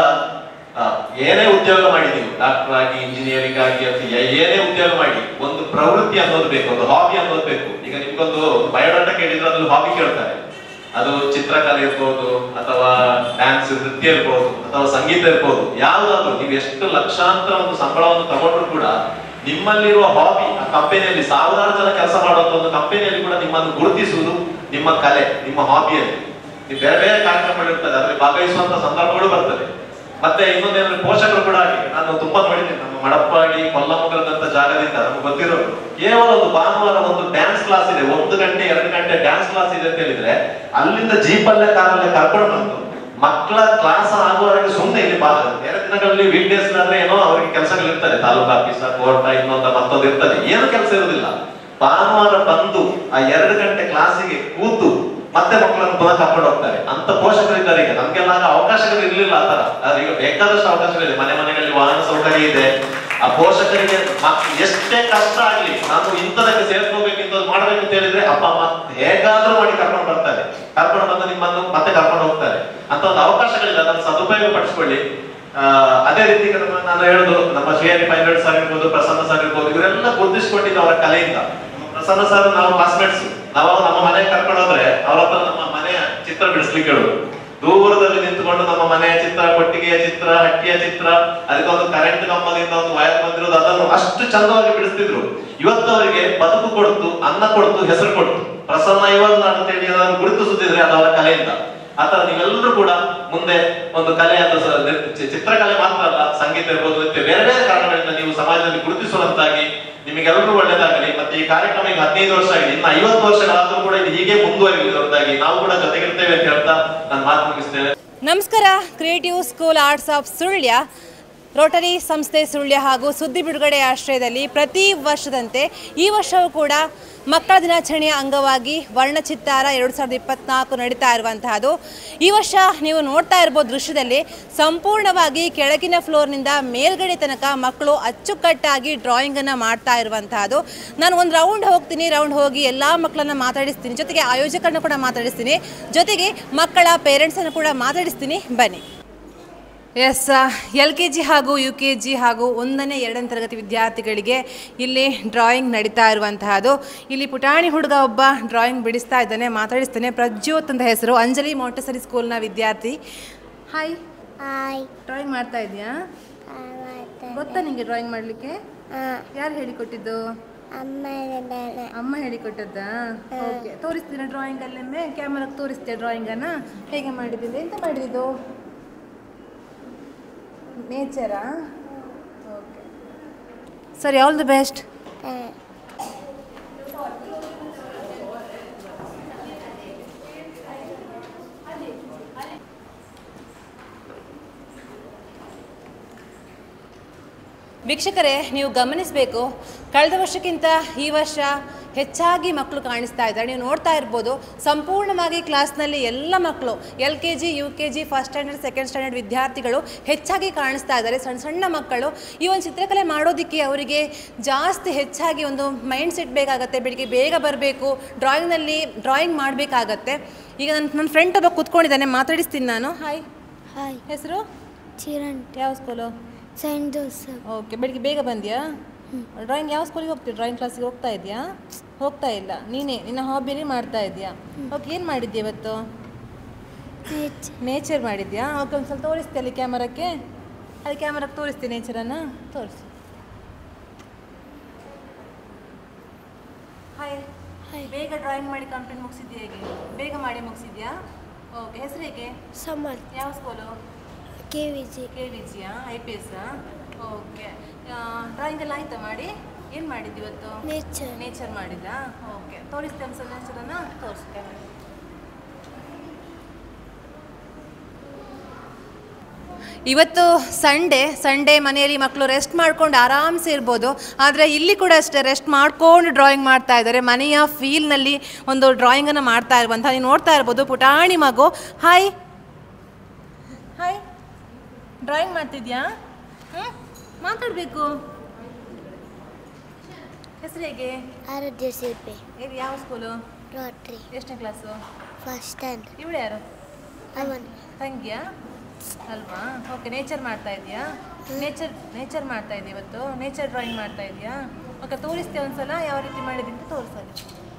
ಏನೇ ಉದ್ಯೋಗ ಮಾಡಿ ನೀವು ಡಾಕ್ಟರ್ ಆಗಿ, ಇಂಜಿನಿಯರಿಂಗ್ ಆಗಿ, ಏನೇ ಉದ್ಯೋಗ ಮಾಡಿ ಒಂದು ಪ್ರವೃತ್ತಿ ಅನ್ನೋದು ಬೇಕು, ಒಂದು ಹಾಬಿ ಅನ್ನೋದು ಬೇಕು. ಈಗ ನಿಮ್ಗೊಂದು ಬಯೋಡಾಟಾ ಕೇಳಿದ್ರೆ ಅದ್ರಲ್ಲಿ ಹಾಬಿ ಕೇಳ್ತಾರೆ. ಅದು ಚಿತ್ರಕಲೆ ಇರ್ಬೋದು, ಅಥವಾ ಡ್ಯಾನ್ಸ್ ನೃತ್ಯ ಇರ್ಬೋದು, ಅಥವಾ ಸಂಗೀತ ಇರ್ಬೋದು. ಯಾವ್ದಾದ್ರು ನೀವು ಎಷ್ಟು ಲಕ್ಷಾಂತರ ಒಂದು ಸಂಬಳವನ್ನು ತಗೊಂಡ್ರು ಕೂಡ ನಿಮ್ಮಲ್ಲಿರುವ ಹಾಬಿ, ಆ ಕಂಪನಿಯಲ್ಲಿ ಸಾವಿರಾರು ಜನ ಕೆಲಸ ಮಾಡುವಂತ ಒಂದು ಕಂಪನಿಯಲ್ಲಿ ಕೂಡ ನಿಮ್ಮನ್ನು ಗುರುತಿಸುವುದು ನಿಮ್ಮ ಕಲೆ, ನಿಮ್ಮ ಹಾಬಿಯಲ್ಲಿ. ನೀವು ಬೇರೆ ಬೇರೆ ಕಾರ್ಯಕ್ರಮಗಳಿರ್ತದೆ, ಅದ್ರಲ್ಲಿ ಭಾಗವಹಿಸುವಂತ ಸಂದರ್ಭಗಳು ಬರ್ತದೆ. ಮತ್ತೆ ಇನ್ನೊಂದೇನಂದ್ರೆ ಪೋಷಕರು ಕೂಡ ಆಗಿ ನಾನು ತುಂಬಾ ನೋಡಿದ್ದೇನೆ. ನಮ್ಮ ಮಡಪ್ಪಾಡಿ ಕೊಲ್ಲಮಂಗಲದಂತ ಜಾಗದಿಂದ ನಮ್ಗೆ ಗೊತ್ತಿರೋದು, ಕೇವಲ ಒಂದು ಭಾನುವಾರ ಒಂದು ಡ್ಯಾನ್ಸ್ ಕ್ಲಾಸ್ ಇದೆ, 1 ಗಂಟೆ 2 ಗಂಟೆ ಡ್ಯಾನ್ಸ್ ಕ್ಲಾಸ್ ಇದೆ ಅಂತ ಹೇಳಿದ್ರೆ ಅಲ್ಲಿಂದ ಜೀಪಲ್ಲೇ ಕಾರಲ್ಲೇ ಕರ್ಕೊಂಡು ಬಂದು ಮಕ್ಕಳ ಕ್ಲಾಸ್ ಆಗುವವರೆಗೆ ಸುಮ್ಮನೆ ಇಲ್ಲಿ ಬೇರೆ ದಿನಗಳಲ್ಲಿ ವೀಕ್ ಡೇಸ್ ಆದ್ರೆ ಏನೋ ಅವ್ರಿಗೆ ಕೆಲಸಗಳು ಇರ್ತದೆ, ತಾಲೂಕು ಆಫೀಸ, ಕೋರ್ಟ, ಇನ್ನೊಂದ ಮತ್ತೊಂದು ಇರ್ತದೆ, ಏನು ಕೆಲಸ ಇರುವುದಿಲ್ಲ. ಭಾನುವಾರ ಬಂದು ಆ 2 ಗಂಟೆ ಕ್ಲಾಸಿಗೆ ಕೂತು ಮತ್ತೆ ಮಕ್ಕಳನ್ನು ಪುನಃ ಕರ್ಕೊಂಡು ಹೋಗ್ತಾರೆ. ಅಂತ ಪೋಷಕರಿದ್ದಾರೆ. ಈಗ ನಮ್ಗೆಲ್ಲ ಅವಕಾಶಗಳು ಇರ್ಲಿಲ್ಲ ಆ ತರ. ಆದ್ರೆ ಈಗ ಬೇಕಾದಷ್ಟು ಅವಕಾಶಗಳಿದೆ, ಮನೆಗಳಲ್ಲಿ ವಾಹನ ಸೌಕರ್ಯ ಇದೆ. ಆ ಪೋಷಕರಿಗೆ ಎಷ್ಟೇ ಕಷ್ಟ ಆಗ್ಲಿ, ನಾನು ಇಂಥದಕ್ಕೆ ಸೇರ್ಕೋಬೇಕು, ಇಂಥದ್ದು ಮಾಡ್ಬೇಕು ಅಂತ ಹೇಳಿದ್ರೆ ಅಪ್ಪ ಅಮ್ಮ ಹೇಗಾದ್ರೂ ಮಾಡಿ ಕರ್ಕೊಂಡು ಬರ್ತಾರೆ. ಕರ್ಕೊಂಡು ಬಂದು ನಿಮ್ಮನ್ನು ಮತ್ತೆ ಕರ್ಕೊಂಡು ಹೋಗ್ತಾರೆ. ಅಂತ ಒಂದು ಅವಕಾಶಗಳಿದೆ, ಅದನ್ನು ಸದುಪಯೋಗ ಪಡಿಸ್ಕೊಳ್ಳಿ. ಅದೇ ರೀತಿ ನಾನು ಹೇಳುದು, ನಮ್ಮ ಶ್ರೀಹರಿ ಪೈಂದೋಡ್ ಸರ್ ಇರ್ಬೋದು, ಪ್ರಸನ್ನ ಸರ್ ಇರ್ಬೋದು, ಇವರೆಲ್ಲ ಗುರುತಿಸ್ಕೊಂಡಿದ್ದು ಅವರ ಕಲೆಯಿಂದ. ಪ್ರಸನ್ನ ಸರ್ ನಾವು ಕ್ಲಾಸ್ಮೇಟ್ಸ್. ನಾವು ನಮ್ಮ ಮನೆಗೆ ಕರ್ಕೊಂಡು ಹೋದ್ರೆ ಅವ್ರ ಹತ್ರ ನಮ್ಮ ಮನೆಯ ಚಿತ್ರ ಬಿಡಿಸ್ಲಿಕ್ಕೆ ಹೇಳುದು. ದೂರದಲ್ಲಿ ನಿಂತುಕೊಂಡು ನಮ್ಮ ಮನೆಯ ಚಿತ್ರ, ಕೊಟ್ಟಿಗೆಯ ಚಿತ್ರ, ಹಟ್ಟಿಯ ಚಿತ್ರ, ಅದಕ್ಕೊಂದು ಕರೆಂಟ್ ಕಂಬದಿಂದ ಒಂದು ವೈರ್ ಬಂದಿರೋದು, ಅದನ್ನು ಅಷ್ಟು ಚಂದವಾಗಿ ಬಿಡಿಸ್ತಿದ್ರು. ಇವತ್ತು ಅವರಿಗೆ ಬದುಕು ಕೊಡ್ತು, ಅನ್ನ ಕೊಡ್ತು, ಹೆಸರು ಕೊಡ್ತು. ಪ್ರಸನ್ನ ಐವರ್ನಾಡ್ ಅಂತ ಹೇಳಿ ಅದನ್ನು ಗುರುತಿಸುತ್ತಿದ್ರೆ ಅದು ಅವರ ಕಲೆಯಿಂದ. ಆತರ ನೀವೆಲ್ಲರೂ ಕೂಡ ಮುಂದೆ ಒಂದು ಕಲೆ ಅಂತ, ಚಿತ್ರಕಲೆ ಮಾತ್ರ ಅಲ್ಲ, ಸಂಗೀತ ಇರ್ಬೋದು, ಬೇರೆ ಬೇರೆ ಕಾರಣಗಳಿಂದ ನೀವು ಸಮಾಜದಲ್ಲಿ ಗುರುತಿಸುವಂತಾಗಿ ನಿಮಗೆಲ್ಲರೂ ಒಳ್ಳೆದಾಗಲಿ. ಮತ್ತೆ ಈ ಕಾರ್ಯಕ್ರಮ ಈಗ 15 ವರ್ಷ ಆಗಿದೆ, ಇನ್ನು 50 ವರ್ಷಗಳಾದ್ರೂ ಕೂಡ ಇದು ಹೀಗೆ ಮುಂದುವರಿಲಿ ಹೊರತಾಗಿ ನಾವು ಕೂಡ ಜೊತೆಗಿರ್ತೇವೆ ಅಂತ ಹೇಳ್ತಾ ನಾನು ಮಾತು ಮುಗಿಸ್ತೇನೆ. ನಮಸ್ಕಾರ. Creative school arts of Sullia, Rotary ಸಂಸ್ಥೆ ಸುಳ್ಯ ಹಾಗೂ ಸುದ್ದಿ ಬಿಡುಗಡೆ ಆಶ್ರಯದಲ್ಲಿ ಪ್ರತಿ ವರ್ಷದಂತೆ ಈ ವರ್ಷವೂ ಕೂಡ ಮಕ್ಕಳ ದಿನಾಚರಣೆಯ ಅಂಗವಾಗಿ ವರ್ಣಚಿತ್ತಾರ 2024 ನಡೀತಾ ಇರುವಂತಹದ್ದು. ಈ ವರ್ಷ ನೀವು ನೋಡ್ತಾ ಇರ್ಬೋದು ದೃಶ್ಯದಲ್ಲಿ ಸಂಪೂರ್ಣವಾಗಿ ಕೆಳಗಿನ ಫ್ಲೋರ್ನಿಂದ ಮೇಲ್ಗಡೆ ತನಕ ಮಕ್ಕಳು ಅಚ್ಚುಕಟ್ಟಾಗಿ ಡ್ರಾಯಿಂಗನ್ನು ಮಾಡ್ತಾ ಇರುವಂತಹದ್ದು. ನಾನು ಒಂದು ರೌಂಡ್ ಹೋಗಿ ಎಲ್ಲ ಮಕ್ಕಳನ್ನ ಮಾತಾಡಿಸ್ತೀನಿ, ಜೊತೆಗೆ ಆಯೋಜಕರನ್ನು ಕೂಡ ಮಾತಾಡಿಸ್ತೀನಿ, ಜೊತೆಗೆ ಮಕ್ಕಳ ಪೇರೆಂಟ್ಸನ್ನು ಕೂಡ ಮಾತಾಡಿಸ್ತೀನಿ. ಬನ್ನಿ. ಎಸ್, LKG ಹಾಗೂ UKG ಹಾಗೂ 1ನೇ 2ನೇ ತರಗತಿ ವಿದ್ಯಾರ್ಥಿಗಳಿಗೆ ಇಲ್ಲಿ ಡ್ರಾಯಿಂಗ್ ನಡೀತಾ ಇರುವಂತಹದ್ದು. ಇಲ್ಲಿ ಪುಟಾಣಿ ಹುಡುಗ ಒಬ್ಬ ಡ್ರಾಯಿಂಗ್ ಬಿಡಿಸ್ತಾ ಇದ್ದಾನೆ, ಮಾತಾಡಿಸ್ತಾನೆ. ಪ್ರಜ್ಯೋತ್ ಅಂತ ಹೆಸರು, ಅಂಜಲಿ ಮಾಂಟೆಸರಿ ಸ್ಕೂಲ್ನ ವಿದ್ಯಾರ್ಥಿ. ಹಾಯ್. ಡ್ರಾಯಿಂಗ್ ಮಾಡ್ತಾ ಇದೆಯಾ? ಗೊತ್ತಾ ನಿಮಗೆ ಡ್ರಾಯಿಂಗ್ ಮಾಡಲಿಕ್ಕೆ? ಯಾರು ಹೇಳಿಕೊಟ್ಟಿದ್ದು? ಅಮ್ಮ ಹೇಳಿಕೊಟ್ಟದ್ದಾ? Okay, ತೋರಿಸ್ತೀರಾ drawing ಅಲ್ಲೊಮ್ಮೆ? ಕ್ಯಾಮರಾಗೆ ತೋರಿಸ್ತೀಯ ಡ್ರಾಯಿಂಗನ್ನು? ಹೇಗೆ ಮಾಡಿದ್ದೀನಿ? ಎಂತ ಮಾಡಿದ್ದು? ನೇಚರಾ? ಓಕೆ, ಸರಿ, ಆಲ್ ದಿ ಬೆಸ್ಟ್. ವೀಕ್ಷಕರೇ, ನೀವು ಗಮನಿಸಬೇಕು, ಕಳೆದ ವರ್ಷಕ್ಕಿಂತ ಈ ವರ್ಷ ಹೆಚ್ಚಾಗಿ ಮಕ್ಕಳು ಕಾಣಿಸ್ತಾ ಇದ್ದಾರೆ. ನೀವು ನೋಡ್ತಾ ಇರ್ಬೋದು, ಸಂಪೂರ್ಣವಾಗಿ ಕ್ಲಾಸ್ನಲ್ಲಿ ಎಲ್ಲ ಮಕ್ಕಳು LKG, UKG, first standard, second standard ವಿದ್ಯಾರ್ಥಿಗಳು ಹೆಚ್ಚಾಗಿ ಕಾಣಿಸ್ತಾ ಇದ್ದಾರೆ. ಸಣ್ಣ ಸಣ್ಣ ಮಕ್ಕಳು ಈ ಒಂದು ಚಿತ್ರಕಲೆ ಮಾಡೋದಕ್ಕೆ ಅವರಿಗೆ ಜಾಸ್ತಿ ಹೆಚ್ಚಾಗಿ ಒಂದು ಮೈಂಡ್ ಸೆಟ್ ಬೇಕಾಗತ್ತೆ. ಬೆಳಿಗ್ಗೆ ಬೇಗ ಬರಬೇಕು, ಡ್ರಾಯಿಂಗ್ ಮಾಡಬೇಕಾಗತ್ತೆ. ಈಗ ನನ್ನ ಫ್ರೆಂಡ್ ಒಬ್ಬ ಕೂತ್ಕೊಂಡಿದ್ದಾನೆ, ಮಾತಾಡಿಸ್ತೀನಿ ನಾನು. ಹಾಯ್. ಹಾಯ್. ಹೆಸರು? ಚಿರಣ್. ಯಾವ ಸ್ಕೂಲು? Saint Joseph. ಓಕೆ. ಬೆಳಿಗ್ಗೆ ಬೇಗ ಬಂದ್ಯಾ? ಡ್ರಾಯಿಂಗ್ ಯಾವ ಸ್ಕೂಲಿಗೆ ಹೋಗ್ತೀವಿ? ಡ್ರಾಯಿಂಗ್ ಕ್ಲಾಸಿಗೆ ಹೋಗ್ತಾ ಇದೆಯಾ? ಹೋಗ್ತಾ ಇಲ್ಲ. ನಿನ್ನ ಹಾಬಿನೇ ಮಾಡ್ತಾ ಇದೆಯಾ? ಓಕೆ. ಏನು ಮಾಡಿದ್ಯಾ ಇವತ್ತು? ನೇಚರ್ ಮಾಡಿದ್ಯಾ? ಓಕೆ. ಒಂದು ಸ್ವಲ್ಪ ತೋರಿಸ್ತೀಯ ಅಲ್ಲಿ ಕ್ಯಾಮರಕ್ಕೆ? ಅಲ್ಲಿ ಕ್ಯಾಮರಕ್ಕೆ ತೋರಿಸ್ತೀನಿ, ನೇಚರನ್ನು ತೋರಿಸಿ. ಹಾಯ್. ಬೇಗ ಡ್ರಾಯಿಂಗ್ ಮಾಡಿ ಕಂಪ್ಲೀಟ್ ಮುಗಿಸಿದ್ಯಾ? ಹೇಗೆ ಬೇಗ ಮಾಡಿ ಮುಗಿಸಿದ್ಯಾ? ಓಕೆ. ಹೆಸರು ಹೇಗೆ? ಸಮರ್ಥ್. ಯಾವ ಸ್ಕೂಲು? KVG. KVGಯಾ? IPS? ಓಕೆ. ಡ್ರಾಯಿಂಗ್ ಎಲ್ಲ ಆಯ್ತಾ ಮಾಡಿ? ಏನು ಮಾಡಿದ್ದು ಇವತ್ತು? ನೇಚರ್ ಮಾಡಿದ್ದಾ? ಓಕೆ. ತೋರಿಸ್ತೀವಿ ಒಂದು ಸಲ ನೇಚರನ್ನು ತೋರಿಸ್ತೆ. ಇವತ್ತು ಸಂಡೇ ಮನೆಯಲ್ಲಿ ಮಕ್ಕಳು ರೆಸ್ಟ್ ಮಾಡ್ಕೊಂಡು ಆರಾಮ್ಸೆ ಇರ್ಬೋದು. ಆದರೆ ಇಲ್ಲಿ ಕೂಡ ಅಷ್ಟೇ ರೆಸ್ಟ್ ಮಾಡ್ಕೊಂಡು ಡ್ರಾಯಿಂಗ್ ಮಾಡ್ತಾ ಇದ್ದಾರೆ. ಮನೆಯ ಫೀಲ್ನಲ್ಲಿ ಒಂದು ಡ್ರಾಯಿಂಗನ್ನು ಮಾಡ್ತಾ ಇರುವಂಥ ನೀವು ನೋಡ್ತಾ ಇರ್ಬೋದು. ಪುಟಾಣಿ ಮಗು. ಹಾಯ್. ಡ್ರಾಯಿಂಗ್ ಮಾಡ್ತಿದ್ಯಾ? ಮಾತಾಡಬೇಕು. ಹೆಸರು ಹೇಗೆ? ಆರಾಧ್ಯ ಶಿಲ್ಪಿ. ಯಾವ ಸ್ಕೂಲು? ರೋಟ್ರಿ. ಎಷ್ಟನೇ ಕ್ಲಾಸು? First standard. ಇವಳು ಯಾರು? ಅವನ್. ತಂಗಿಯಾ ಅಲ್ವಾ? ಓಕೆ. ನೇಚರ್ ಮಾಡ್ತಾ ಇದೆಯಾ? ನೇಚರ್ ಮಾಡ್ತಾ ಇದೆಯಾ ಇವತ್ತು? ನೇಚರ್ ಡ್ರಾಯಿಂಗ್ ಮಾಡ್ತಾ ಇದೆಯಾ? ಓಕೆ. ತೋರಿಸ್ತೀಯ ಒಂದ್ಸಲ ಯಾವ ರೀತಿ ಮಾಡಿದ್ದೀನಿ ಅಂತ ತೋರಿಸಲಿ.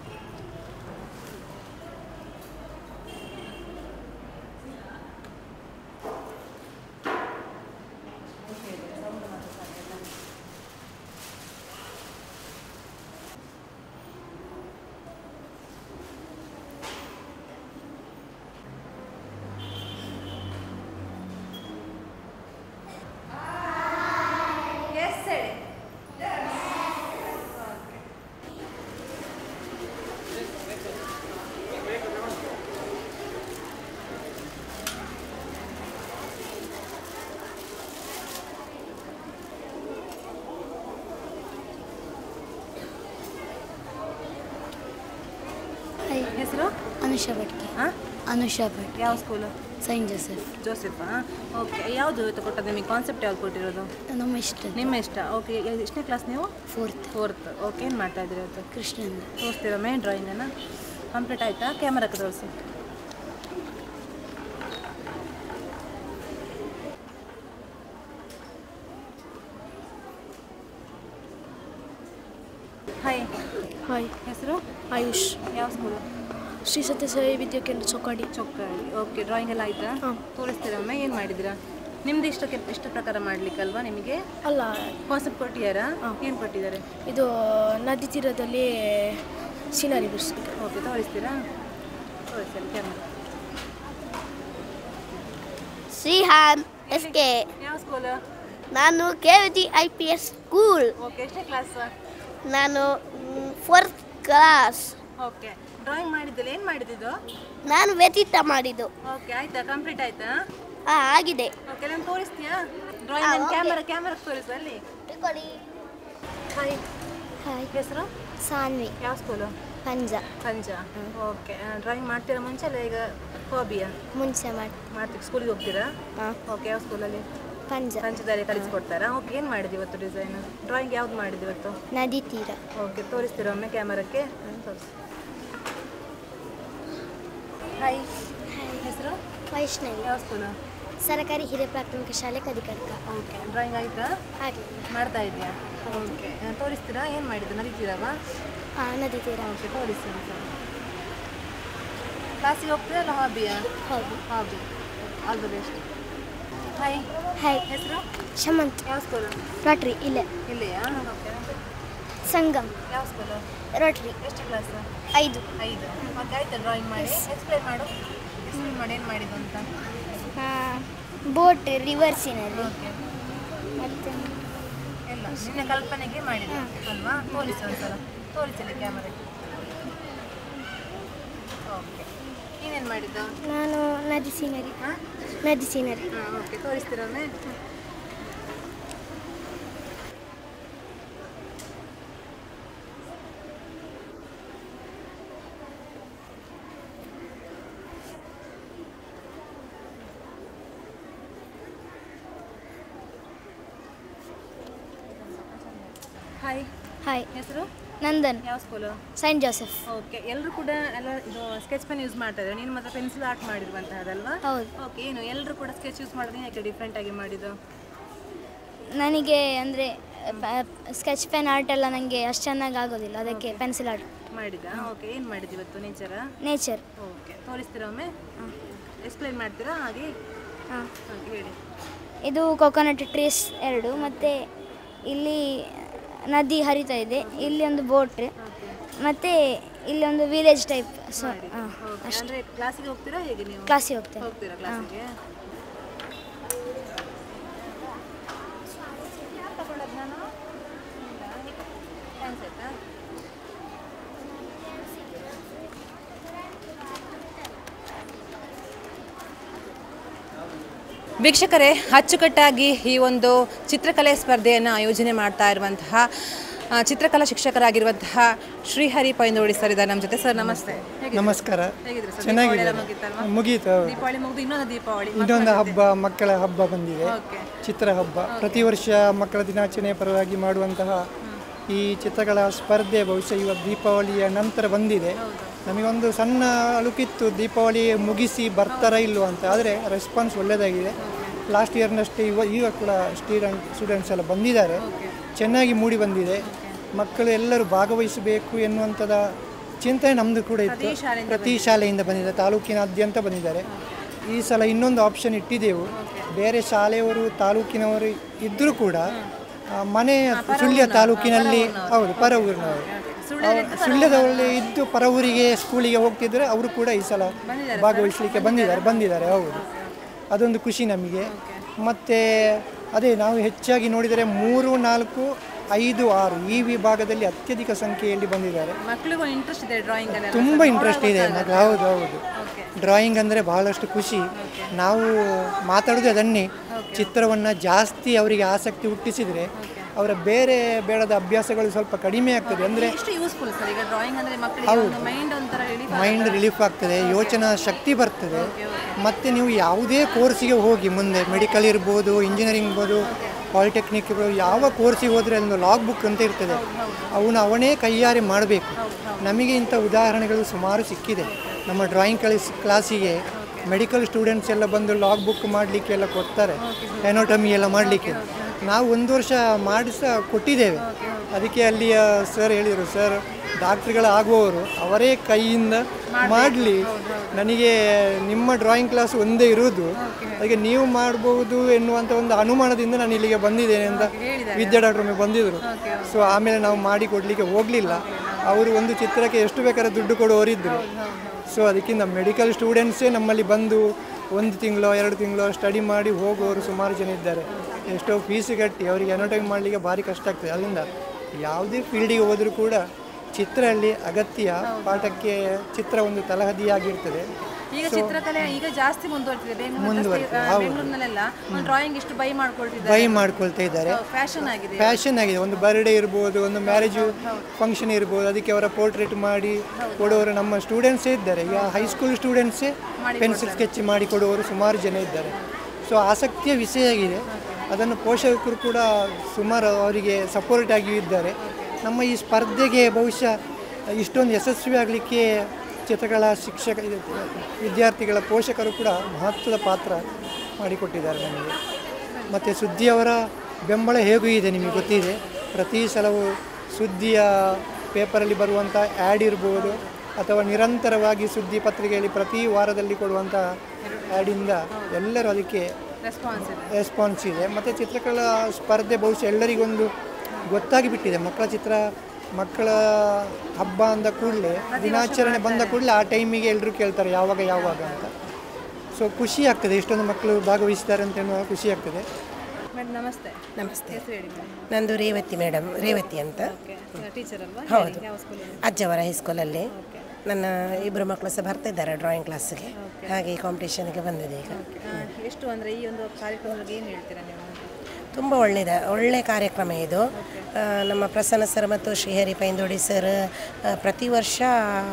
ಹೆಸರು? ಅನುಷಾ ಭಟ್ಗೆ. ಅನುಷಾ ಭಟ್. ಯಾವ ಸ್ಕೂಲು? Saint Joseph. ಓಕೆ. ಯಾವುದು ಇವತ್ತು ಕೊಟ್ಟದ್ದು ನಿಮಗೆ? ಕಾನ್ಸೆಪ್ಟ್ ಯಾವ್ದು ಕೊಟ್ಟಿರೋದು? ನಿಮ್ಮ ಇಷ್ಟ. ಓಕೆ. ಎಷ್ಟನೇ ಕ್ಲಾಸ್ ನೀವು? ಫೋರ್ತ್. ಓಕೆ. ಏನು ಮಾಡ್ತಾ ಇದ್ದೀರಿ ಇವತ್ತು? ಕೃಷ್ಣನ್. ತೋರಿಸ್ತೀರಾ ಮೇನ್ ಡ್ರಾಯಿಂಗನ್ನು? ಕಂಪ್ಲೀಟ್ ಆಯಿತಾ? ಕ್ಯಾಮರಾಕ್ಕೆ ತೋರಿಸಿ. ಹಾಯ್. ಹೆಸರು? ಆಯುಷ್. ಯಾವ ಸ್ಕೂಲು? ಶ್ರೀ ಸತ್ಯಸಾಯಿ ವಿದ್ಯಾ ಕೇಂದ್ರ ಚೊಕ್ಕಾಡಿ. ಓಕೆ. ಡ್ರಾಯಿಂಗ್ ಎಲ್ಲ ಆಯಿತಾ? ತೋರಿಸ್ತೀರಮ್ಮ? ಏನು ಮಾಡಿದ್ದೀರಾ? ನಿಮ್ದು ಇಷ್ಟ ಪ್ರಕಾರ ಮಾಡಲಿಕ್ಕಲ್ವಾ ನಿಮಗೆ? ಅಲ್ಲ, ಕಾನ್ಸೆಪ್ಟ್ ಕೊಟ್ಟಿದ್ದಾರಾ? ಏನು ಕೊಟ್ಟಿದ್ದಾರೆ? ಇದು ನದಿ ತೀರದಲ್ಲಿ ಸೀನರಿ ಬಿಡಿಸ್ಬೇಕು. ಓಕೆ. ತೋರಿಸ್ತೀರಾ? ತೋರಿಸ್ತೀರಾ ಕ್ಯಾಮರಾ? ಶ್ರೀಹಾನ್ SK. ಯಾವ ಸ್ಕೂಲು? ನಾನು KVG IPS ಸ್ಕೂಲ್. ಓಕೆ. ಎಷ್ಟನೇ ಕ್ಲಾಸ್? ನಾನು 4th ಕ್ಲಾಸ್. ಓಕೆ. ಡ್ರಾಯಿಂಗ್ ಮಾಡಿದ್ದಿಲ್ಲ? ಏನು ಮಾಡಿದ್ದು? ನಾನು ವ್ಯತೀತ ಮಾಡಿದ್ದು. ಓಕೆ. ಆಯ್ತಾ? ಕಂಪ್ಲೀಟ್ ಆಯ್ತಾ? ಆಗಿದೆ. ಓಕೆ. ನಾನು ತೋರಿಸ್ತೀಯಾ ಡ್ರಾಯಿಂಗ್? ಕ್ಯಾಮರಾಕ್ಕೆ ತೋರಿಸು ಅಲ್ಲಿ. ಹಾಯ್. ಹೆಸರು? ಸಾನ್ವಿ. ಯಾವ ಸ್ಕೂಲು? ಪಂಜ. ಓಕೆ. ಡ್ರಾಯಿಂಗ್ ಮಾಡ್ತೀರಾ ಮುಂಚೆ ಅಲ್ಲ ಈಗ ಹಾಬಿಯಾ? ಮುಂಚೆ ಮಾಡ್ತೀವಿ. ಸ್ಕೂಲಿಗೆ ಹೋಗ್ತೀರಾ? ಓಕೆ. ಯಾವ ಸ್ಕೂಲಲ್ಲಿ? ಪಂಚದಲ್ಲಿ ಕಲಿಸ್ಕೊಡ್ತಾರಾ? ಓಕೆ. ಏನು ಮಾಡಿದ್ದು ಇವತ್ತು ಡಿಸೈನ್? ಡ್ರಾಯಿಂಗ್ ಯಾವ್ದು ಮಾಡಿದ್ದು ಇವತ್ತು? ನದಿ ತೀರ. ಓಕೆ. ತೋರಿಸ್ತೀರಾ ಒಮ್ಮೆ ಕ್ಯಾಮರಕ್ಕೆ? ತೋರಿಸಿ. ಹಾಯ್. ಹೆಸರು? ವೈಷ್ಣವಿ. ಯಾವ ಸ್ಕೂಲು? ಸರ್ಕಾರಿ ಹಿರಿಯ ಪ್ರಾಥಮಿಕ ಶಾಲೆ ಕದಿಕಡ್ಕ. ಓಕೆ. ಡ್ರಾಯಿಂಗ್ ಆಯಿತಾ? ಹಾಗೆ ಮಾಡ್ತಾ ಇದೆಯಾ? ಓಕೆ. ತೋರಿಸ್ತೀರಾ? ಏನು ಮಾಡಿದ್ದು? ನದಿ ತೀರವಾ? ನದಿ ತೀರ. ಓಕೆ. ತೋರಿಸಿ. ಕ್ಲಾಸಿಗೆ ಹೋಗ್ತೀರಾ ಅಲ್ಲ ಹಾಬಿಯಾ? Hobby. All the best. Hi. ಹೆಸರು? ಶಮಂತ್. ಯಾವ ಸ್ಕೂಲು? ರೋಟ್ರಿ. ಇಲ್ಲೆಯಾ? ಓಕೆ. ಸಂಗಮ್. ಯಾವ ಸ್ಕೂಲು? ರೋಟ್ರಿ. ಎಷ್ಟು ಕ್ಲಾಸು? 5. ಓಕೆ. ಆಯ್ತಾ ಡ್ರಾಯಿಂಗ್ ಮಾಡಿ? ಎಕ್ಸ್ಪ್ಲೇನ್ ಮಾಡಿ ಏನು ಮಾಡಿದ್ದು ಅಂತ. ಬೋಟ್ ರಿವರ್ಸಿನಲ್ಲಿ. ಓಕೆ. ಮತ್ತೆ ಎಲ್ಲ ನಿನ್ನ ಕಲ್ಪನೆಗೆ ಮಾಡಿದ್ದು ಅಲ್ವಾ? ತೋರಿಸಿ ಒಂದ್ಸಲ. ತೋರಿಸಲಿ ಕ್ಯಾಮರಾಗೆ. ಓಕೆ. ನೀನೇನು ಮಾಡಿದ್ದು? ನಾನು ನದಿ ಸೀನರಿ. ಓಕೆ. ತೋರಿಸ್ತೀರೊಮ್ಮೆ? ಹಾಯ್. ಹಾಯ್. ಹೆಸರು? ನಂದನ್. ಯಾವ ಸ್ಕೂಲು? Saint Joseph. ಓಕೆ, ಎಲ್ಲರೂ ಕೂಡ ಎಲ್ಲ ಇದು ಸ್ಕೆಚ್ ಪೆನ್ ಯೂಸ್ ಮಾಡ್ತಾ ಇದ್ದಾರೆ. ನೀನು ಮಾತ್ರ ಪೆನ್ಸಿಲ್ ಆರ್ಟ್ ಮಾಡಿರುವಂತಹದಲ್ವಾ? ಹೌದು. ಓಕೆ, ಏನು ಎಲ್ಲರೂ ಕೂಡ ಸ್ಕೆಚ್ ಯೂಸ್ ಮಾಡೋದು ಯಾಕೆ ಡಿಫ್ರೆಂಟ್ ಆಗಿ ಮಾಡಿದ್ದು? ನನಗೆ ಅಂದರೆ ಸ್ಕೆಚ್ ಪೆನ್ ಆರ್ಟ್ ಎಲ್ಲ ನನಗೆ ಅಷ್ಟು ಚೆನ್ನಾಗಿ ಆಗೋದಿಲ್ಲ, ಅದಕ್ಕೆ ಪೆನ್ಸಿಲ್ ಆರ್ಟ್ ಮಾಡಿದ. ಓಕೆ, ಏನು ಮಾಡಿದ್ದು ಇವತ್ತು? ನೇಚರ್. ಓಕೆ, ತೋರಿಸ್ತೀರಾ ಒಮ್ಮೆ? ಎಕ್ಸ್ಪ್ಲೈನ್ ಮಾಡ್ತೀರಾ ಹಾಗೆ? ಹಾಂ, ಹೇಳಿ. ಇದು ಕೊಕೊನಟ್ ಟ್ರೀಸ್ 2, ಮತ್ತು ಇಲ್ಲಿ ನದಿ ಹರಿತಾ ಇದೆ, ಇಲ್ಲಿ ಒಂದು ಬೋಟ್, ಮತ್ತು ಇಲ್ಲಿ ಒಂದು ವಿಲೇಜ್ ಟೈಪ್. ಸೊ ಅಂದರೆ ಕ್ಲಾಸಿಗೆ ಹೋಗ್ತೀರಾ ಹೇಗೆ ನೀವು? ಕ್ಲಾಸಿಗೆ ಹೋಗ್ತೀರಾ ಕ್ಲಾಸಿಗೆ? ವೀಕ್ಷಕರೇ, ಅಚ್ಚುಕಟ್ಟಾಗಿ ಈ ಒಂದು ಚಿತ್ರಕಲೆ ಸ್ಪರ್ಧೆಯನ್ನು ಆಯೋಜನೆ ಮಾಡ್ತಾ ಇರುವಂತಹ ಚಿತ್ರಕಲಾ ಶಿಕ್ಷಕರಾಗಿರುವಂತಹ ಶ್ರೀಹರಿ ಪೈಂದೋಡಿ ಸರ್ ಇದ್ದಾರೆ ನಮ್ಮ ಜೊತೆ. ಸರ್ ನಮಸ್ತೆ. ನಮಸ್ಕಾರ. ಚೆನ್ನಾಗಿದೆ. ಮುಗೀತು. ದೀಪಾವಳಿ ಮುಗಿದು ಇನ್ನೊಂದು ಹಬ್ಬ, ಮಕ್ಕಳ ಹಬ್ಬ ಬಂದಿದೆ, ಚಿತ್ರ ಹಬ್ಬ. ಪ್ರತಿ ವರ್ಷ ಮಕ್ಕಳ ದಿನಾಚರಣೆ ಪರವಾಗಿ ಮಾಡುವಂತಹ ಈ ಚಿತ್ರಕಲಾ ಸ್ಪರ್ಧೆ ಬಹುಶಃ ಇವತ್ತು ದೀಪಾವಳಿಯ ನಂತರ ಬಂದಿದೆ. ನಮಗೊಂದು ಸಣ್ಣ ಅಳುಕಿತ್ತು ದೀಪಾವಳಿ ಮುಗಿಸಿ ಬರ್ತಾರ ಇಲ್ವ ಅಂತ, ಆದರೆ ರೆಸ್ಪಾನ್ಸ್ ಒಳ್ಳೆಯದಾಗಿದೆ. ಲಾಸ್ಟ್ ಇಯರ್ನಷ್ಟೇ ಈಗ ಕೂಡ ಸ್ಟೂಡೆಂಟ್ಸ್ ಎಲ್ಲ ಬಂದಿದ್ದಾರೆ, ಚೆನ್ನಾಗಿ ಮೂಡಿ ಬಂದಿದೆ. ಮಕ್ಕಳು ಎಲ್ಲರೂ ಭಾಗವಹಿಸಬೇಕು ಎನ್ನುವಂಥದ್ದು ಚಿಂತನೆ ನಮ್ಮದು ಕೂಡ ಇತ್ತು. ಪ್ರತಿ ಶಾಲೆಯಿಂದ ಬಂದಿದೆ, ತಾಲೂಕಿನಾದ್ಯಂತ ಬಂದಿದ್ದಾರೆ. ಈ ಸಲ ಇನ್ನೊಂದು ಆಪ್ಷನ್ ಇಟ್ಟಿದ್ದೆವು, ಬೇರೆ ಶಾಲೆಯವರು ತಾಲೂಕಿನವರು ಇದ್ದರೂ ಕೂಡ ಮನೆ ಸುಳ್ಯ ತಾಲೂಕಿನಲ್ಲಿ, ಹೌದು, ಪರ ಊರಿನವರು, ಸುಳ್ಯದವರಲ್ಲಿ ಇದ್ದು ಪರ ಊರಿಗೆ ಸ್ಕೂಲಿಗೆ ಹೋಗ್ತಿದ್ರೆ ಅವರು ಕೂಡ ಈ ಸಲ ಭಾಗವಹಿಸಲಿಕ್ಕೆ ಬಂದಿದ್ದಾರೆ. ಹೌದು, ಅದೊಂದು ಖುಷಿ ನಮಗೆ. ಮತ್ತು ಅದೇ ನಾವು ಹೆಚ್ಚಾಗಿ ನೋಡಿದರೆ 3, 4, 5, 6 ಈ ವಿಭಾಗದಲ್ಲಿ ಅತ್ಯಧಿಕ ಸಂಖ್ಯೆಯಲ್ಲಿ ಬಂದಿದ್ದಾರೆ. ತುಂಬ ಇಂಟ್ರೆಸ್ಟ್ ಇದೆ. ಹೌದು, ಡ್ರಾಯಿಂಗ್ ಅಂದರೆ ಬಹಳಷ್ಟು ಖುಷಿ. ನಾವು ಮಾತಾಡೋದು ಅದನ್ನೇ, ಚಿತ್ರವನ್ನು ಜಾಸ್ತಿ ಅವರಿಗೆ ಆಸಕ್ತಿ ಹುಟ್ಟಿಸಿದರೆ ಅವರ ಬೇರೆ ಬೇಡದ ಅಭ್ಯಾಸಗಳು ಸ್ವಲ್ಪ ಕಡಿಮೆ ಆಗ್ತದೆ. ಅಂದರೆ ಹೌದು, ಮೈಂಡ್ ರಿಲೀಫ್ ಆಗ್ತದೆ, ಯೋಚನಾ ಶಕ್ತಿ ಬರ್ತದೆ. ಮತ್ತು ನೀವು ಯಾವುದೇ ಕೋರ್ಸಿಗೆ ಹೋಗಿ ಮುಂದೆ, ಮೆಡಿಕಲ್ ಇರ್ಬೋದು, ಇಂಜಿನಿಯರಿಂಗ್ ಇರ್ಬೋದು, ಪಾಲಿಟೆಕ್ನಿಕ್ ಇರ್ಬೋದು, ಯಾವ ಕೋರ್ಸಿಗೆ ಹೋದರೆ ಒಂದು ಲಾಗ್ ಬುಕ್ ಅಂತ ಇರ್ತದೆ, ಅವನೇ ಕೈಯಾರೆ ಮಾಡಬೇಕು. ನಮಗೆ ಇಂಥ ಉದಾಹರಣೆಗಳು ಸುಮಾರು ಸಿಕ್ಕಿದೆ. ನಮ್ಮ ಡ್ರಾಯಿಂಗ್ ಕ್ಲಾಸಿಗೆ ಮೆಡಿಕಲ್ ಸ್ಟೂಡೆಂಟ್ಸ್ ಎಲ್ಲ ಬಂದು ಲಾಗ್ ಬುಕ್ ಮಾಡಲಿಕ್ಕೆ ಎಲ್ಲ ಕೊಡ್ತಾರೆ, ಎನೋಟಮಿ ಎಲ್ಲ ಮಾಡಲಿಕ್ಕೆ. ನಾವು 1 ವರ್ಷ ಕೊಟ್ಟಿದ್ದೇವೆ. ಅದಕ್ಕೆ ಅಲ್ಲಿಯ ಸರ್ ಹೇಳಿದರು, ಸರ್ ಡಾಕ್ಟ್ರುಗಳಾಗುವವರು ಅವರೇ ಕೈಯಿಂದ ಮಾಡಲಿ, ನನಗೆ ನಿಮ್ಮ ಡ್ರಾಯಿಂಗ್ ಕ್ಲಾಸ್ ಒಂದೇ ಇರುವುದು, ಅದಕ್ಕೆ ನೀವು ಮಾಡ್ಬೋದು ಎನ್ನುವಂಥ ಒಂದು ಅನುಮಾನದಿಂದ ನಾನು ಇಲ್ಲಿಗೆ ಬಂದಿದ್ದೇನೆ ಅಂತ ವಿದ್ಯಾ ಡಾಕ್ಟ್ರೊಮ್ಮೆ ಬಂದಿದ್ದರು. ಸೊ ಆಮೇಲೆ ನಾವು ಮಾಡಿ ಕೊಡಲಿಕ್ಕೆ ಹೋಗಲಿಲ್ಲ. ಅವರು ಒಂದು ಚಿತ್ರಕ್ಕೆ ಎಷ್ಟು ಬೇಕಾದ್ರೆ ದುಡ್ಡು ಕೊಡುವವರಿದ್ದರು. ಸೊ ಅದಕ್ಕಿಂತ ಮೆಡಿಕಲ್ ಸ್ಟೂಡೆಂಟ್ಸೇ ನಮ್ಮಲ್ಲಿ ಬಂದು 1 ತಿಂಗಳೋ 2 ತಿಂಗಳೋ ಸ್ಟಡಿ ಮಾಡಿ ಹೋಗುವವರು ಸುಮಾರು ಜನ ಇದ್ದಾರೆ. ಎಷ್ಟೋ ಫೀಸ್ ಕಟ್ಟಿ ಅವರಿಗೆ ಎನೋಟೈಮ್ ಮಾಡಲಿಕ್ಕೆ ಭಾರಿ ಕಷ್ಟ ಆಗ್ತದೆ. ಅದರಿಂದ ಯಾವುದೇ ಫೀಲ್ಡಿಗೆ ಹೋದರೂ ಕೂಡ ಚಿತ್ರ ಅಲ್ಲಿ ಅಗತ್ಯ. ಪಾಠಕ್ಕೆ ಚಿತ್ರ ಒಂದು ತಲಹದಿಯಾಗಿರ್ತದೆ. ಈಗ ಚಿತ್ರಕಲೆ ಈಗ ಜಾಸ್ತಿ ಮುಂದುವರೆದಿದೆ. ಬೆಂಗಳೂರಿನಲ್ಲೆಲ್ಲ ಡ್ರಾಯಿಂಗ್ ಇಷ್ಟು ಬೈ ಮಾಡ್ಕೊಳ್ತಾ ಇದ್ದಾರೆ. ಫ್ಯಾಷನ್ ಆಗಿದೆ. ಒಂದು ಬರ್ಡೇ ಇರ್ಬೋದು, ಒಂದು ಮ್ಯಾರೇಜ್ ಫಂಕ್ಷನ್ ಇರ್ಬೋದು, ಅದಕ್ಕೆ ಅವರ ಪೋರ್ಟ್ರೇಟ್ ಮಾಡಿ ಕೊಡುವವರು ನಮ್ಮ ಸ್ಟೂಡೆಂಟ್ಸೇ ಇದ್ದಾರೆ. ಈಗ ಹೈಸ್ಕೂಲ್ ಸ್ಟೂಡೆಂಟ್ಸೇ ಪೆನ್ಸಿಲ್ ಸ್ಕೆಚ್ ಮಾಡಿ ಕೊಡುವವರು ಸುಮಾರು ಜನ ಇದ್ದಾರೆ. ಸೊ ಆಸಕ್ತಿಯ ವಿಷಯ ಆಗಿದೆ. ಅದನ್ನು ಪೋಷಕರು ಕೂಡ ಸುಮಾರು ಅವರಿಗೆ ಸಪೋರ್ಟ್ ಆಗಿ ಇದ್ದಾರೆ. ನಮ್ಮ ಈ ಸ್ಪರ್ಧೆಗೆ ಬಹುಶಃ ಇಷ್ಟೊಂದು ಯಶಸ್ವಿ ಆಗಲಿಕ್ಕೆ ಚಿತ್ರಕಲಾ ವಿದ್ಯಾರ್ಥಿಗಳ ಪೋಷಕರು ಕೂಡ ಮಹತ್ವದ ಪಾತ್ರ ಮಾಡಿಕೊಟ್ಟಿದ್ದಾರೆ ನಮಗೆ. ಮತ್ತು ಸುದ್ದಿಯವರ ಬೆಂಬಲ ಹೇಗೂ ಇದೆ ನಿಮಗೆ ಗೊತ್ತಿದೆ. ಪ್ರತಿ ಸಲವೂ ಸುದ್ದಿಯ ಪೇಪರಲ್ಲಿ ಬರುವಂಥ ಆ್ಯಡ್ ಇರ್ಬೋದು, ಅಥವಾ ನಿರಂತರವಾಗಿ ಸುದ್ದಿ ಪತ್ರಿಕೆಯಲ್ಲಿ ಪ್ರತಿ ವಾರದಲ್ಲಿ ಕೊಡುವಂಥ ಆ್ಯಡಿಂದ ಎಲ್ಲರೂ ಅದಕ್ಕೆ ರೆಸ್ಪಾನ್ಸ್ ಇದೆ. ಮತ್ತು ಚಿತ್ರಕಲಾ ಸ್ಪರ್ಧೆ ಬಹುಶಃ ಎಲ್ಲರಿಗೊಂದು ಗೊತ್ತಾಗಿ ಬಿಟ್ಟಿದೆ. ಮಕ್ಕಳ ಹಬ್ಬ ಅಂದ ಕೂಡಲೇ, ದಿನಾಚರಣೆ ಬಂದ ಕೂಡಲೇ ಆ ಟೈಮಿಗೆ ಎಲ್ಲರೂ ಕೇಳ್ತಾರೆ ಯಾವಾಗ ಅಂತ. ಸೊ ಖುಷಿ ಆಗ್ತದೆ, ಇಷ್ಟೊಂದು ಮಕ್ಕಳು ಭಾಗವಹಿಸ್ತಾರೆ ಅಂತ ಹೇಳುವ ಖುಷಿ ಆಗ್ತದೆ. ನಮಸ್ತೆ. ನಂದು ರೇವತಿ ಅಂತ. ಹೌದು, ಅಜ್ಜವರ ಹೈಸ್ಕೂಲಲ್ಲಿ ನನ್ನ 2 ಮಕ್ಕಳು ಸಹ ಬರ್ತಾ ಇದ್ದಾರೆ ಡ್ರಾಯಿಂಗ್ ಕ್ಲಾಸ್ಗೆ. ಹಾಗೆ ಈ ಕಾಂಪಿಟೇಷನ್ಗೆ ಬಂದಿದೆ. ಈಗ ಎಷ್ಟು ಅಂದರೆ ಈ ಒಂದು ಕಾರ್ಯಕ್ರಮಕ್ಕೆ ಏನು ಹೇಳ್ತೀರಾ ನೀವು? ತುಂಬ ಒಳ್ಳೆ ಕಾರ್ಯಕ್ರಮ ಇದು. ನಮ್ಮ ಪ್ರಸನ್ನ ಸರ್ ಮತ್ತು ಶ್ರೀಹರಿ ಪೈಂದೋಡಿ ಸರ್ ಪ್ರತಿ ವರ್ಷ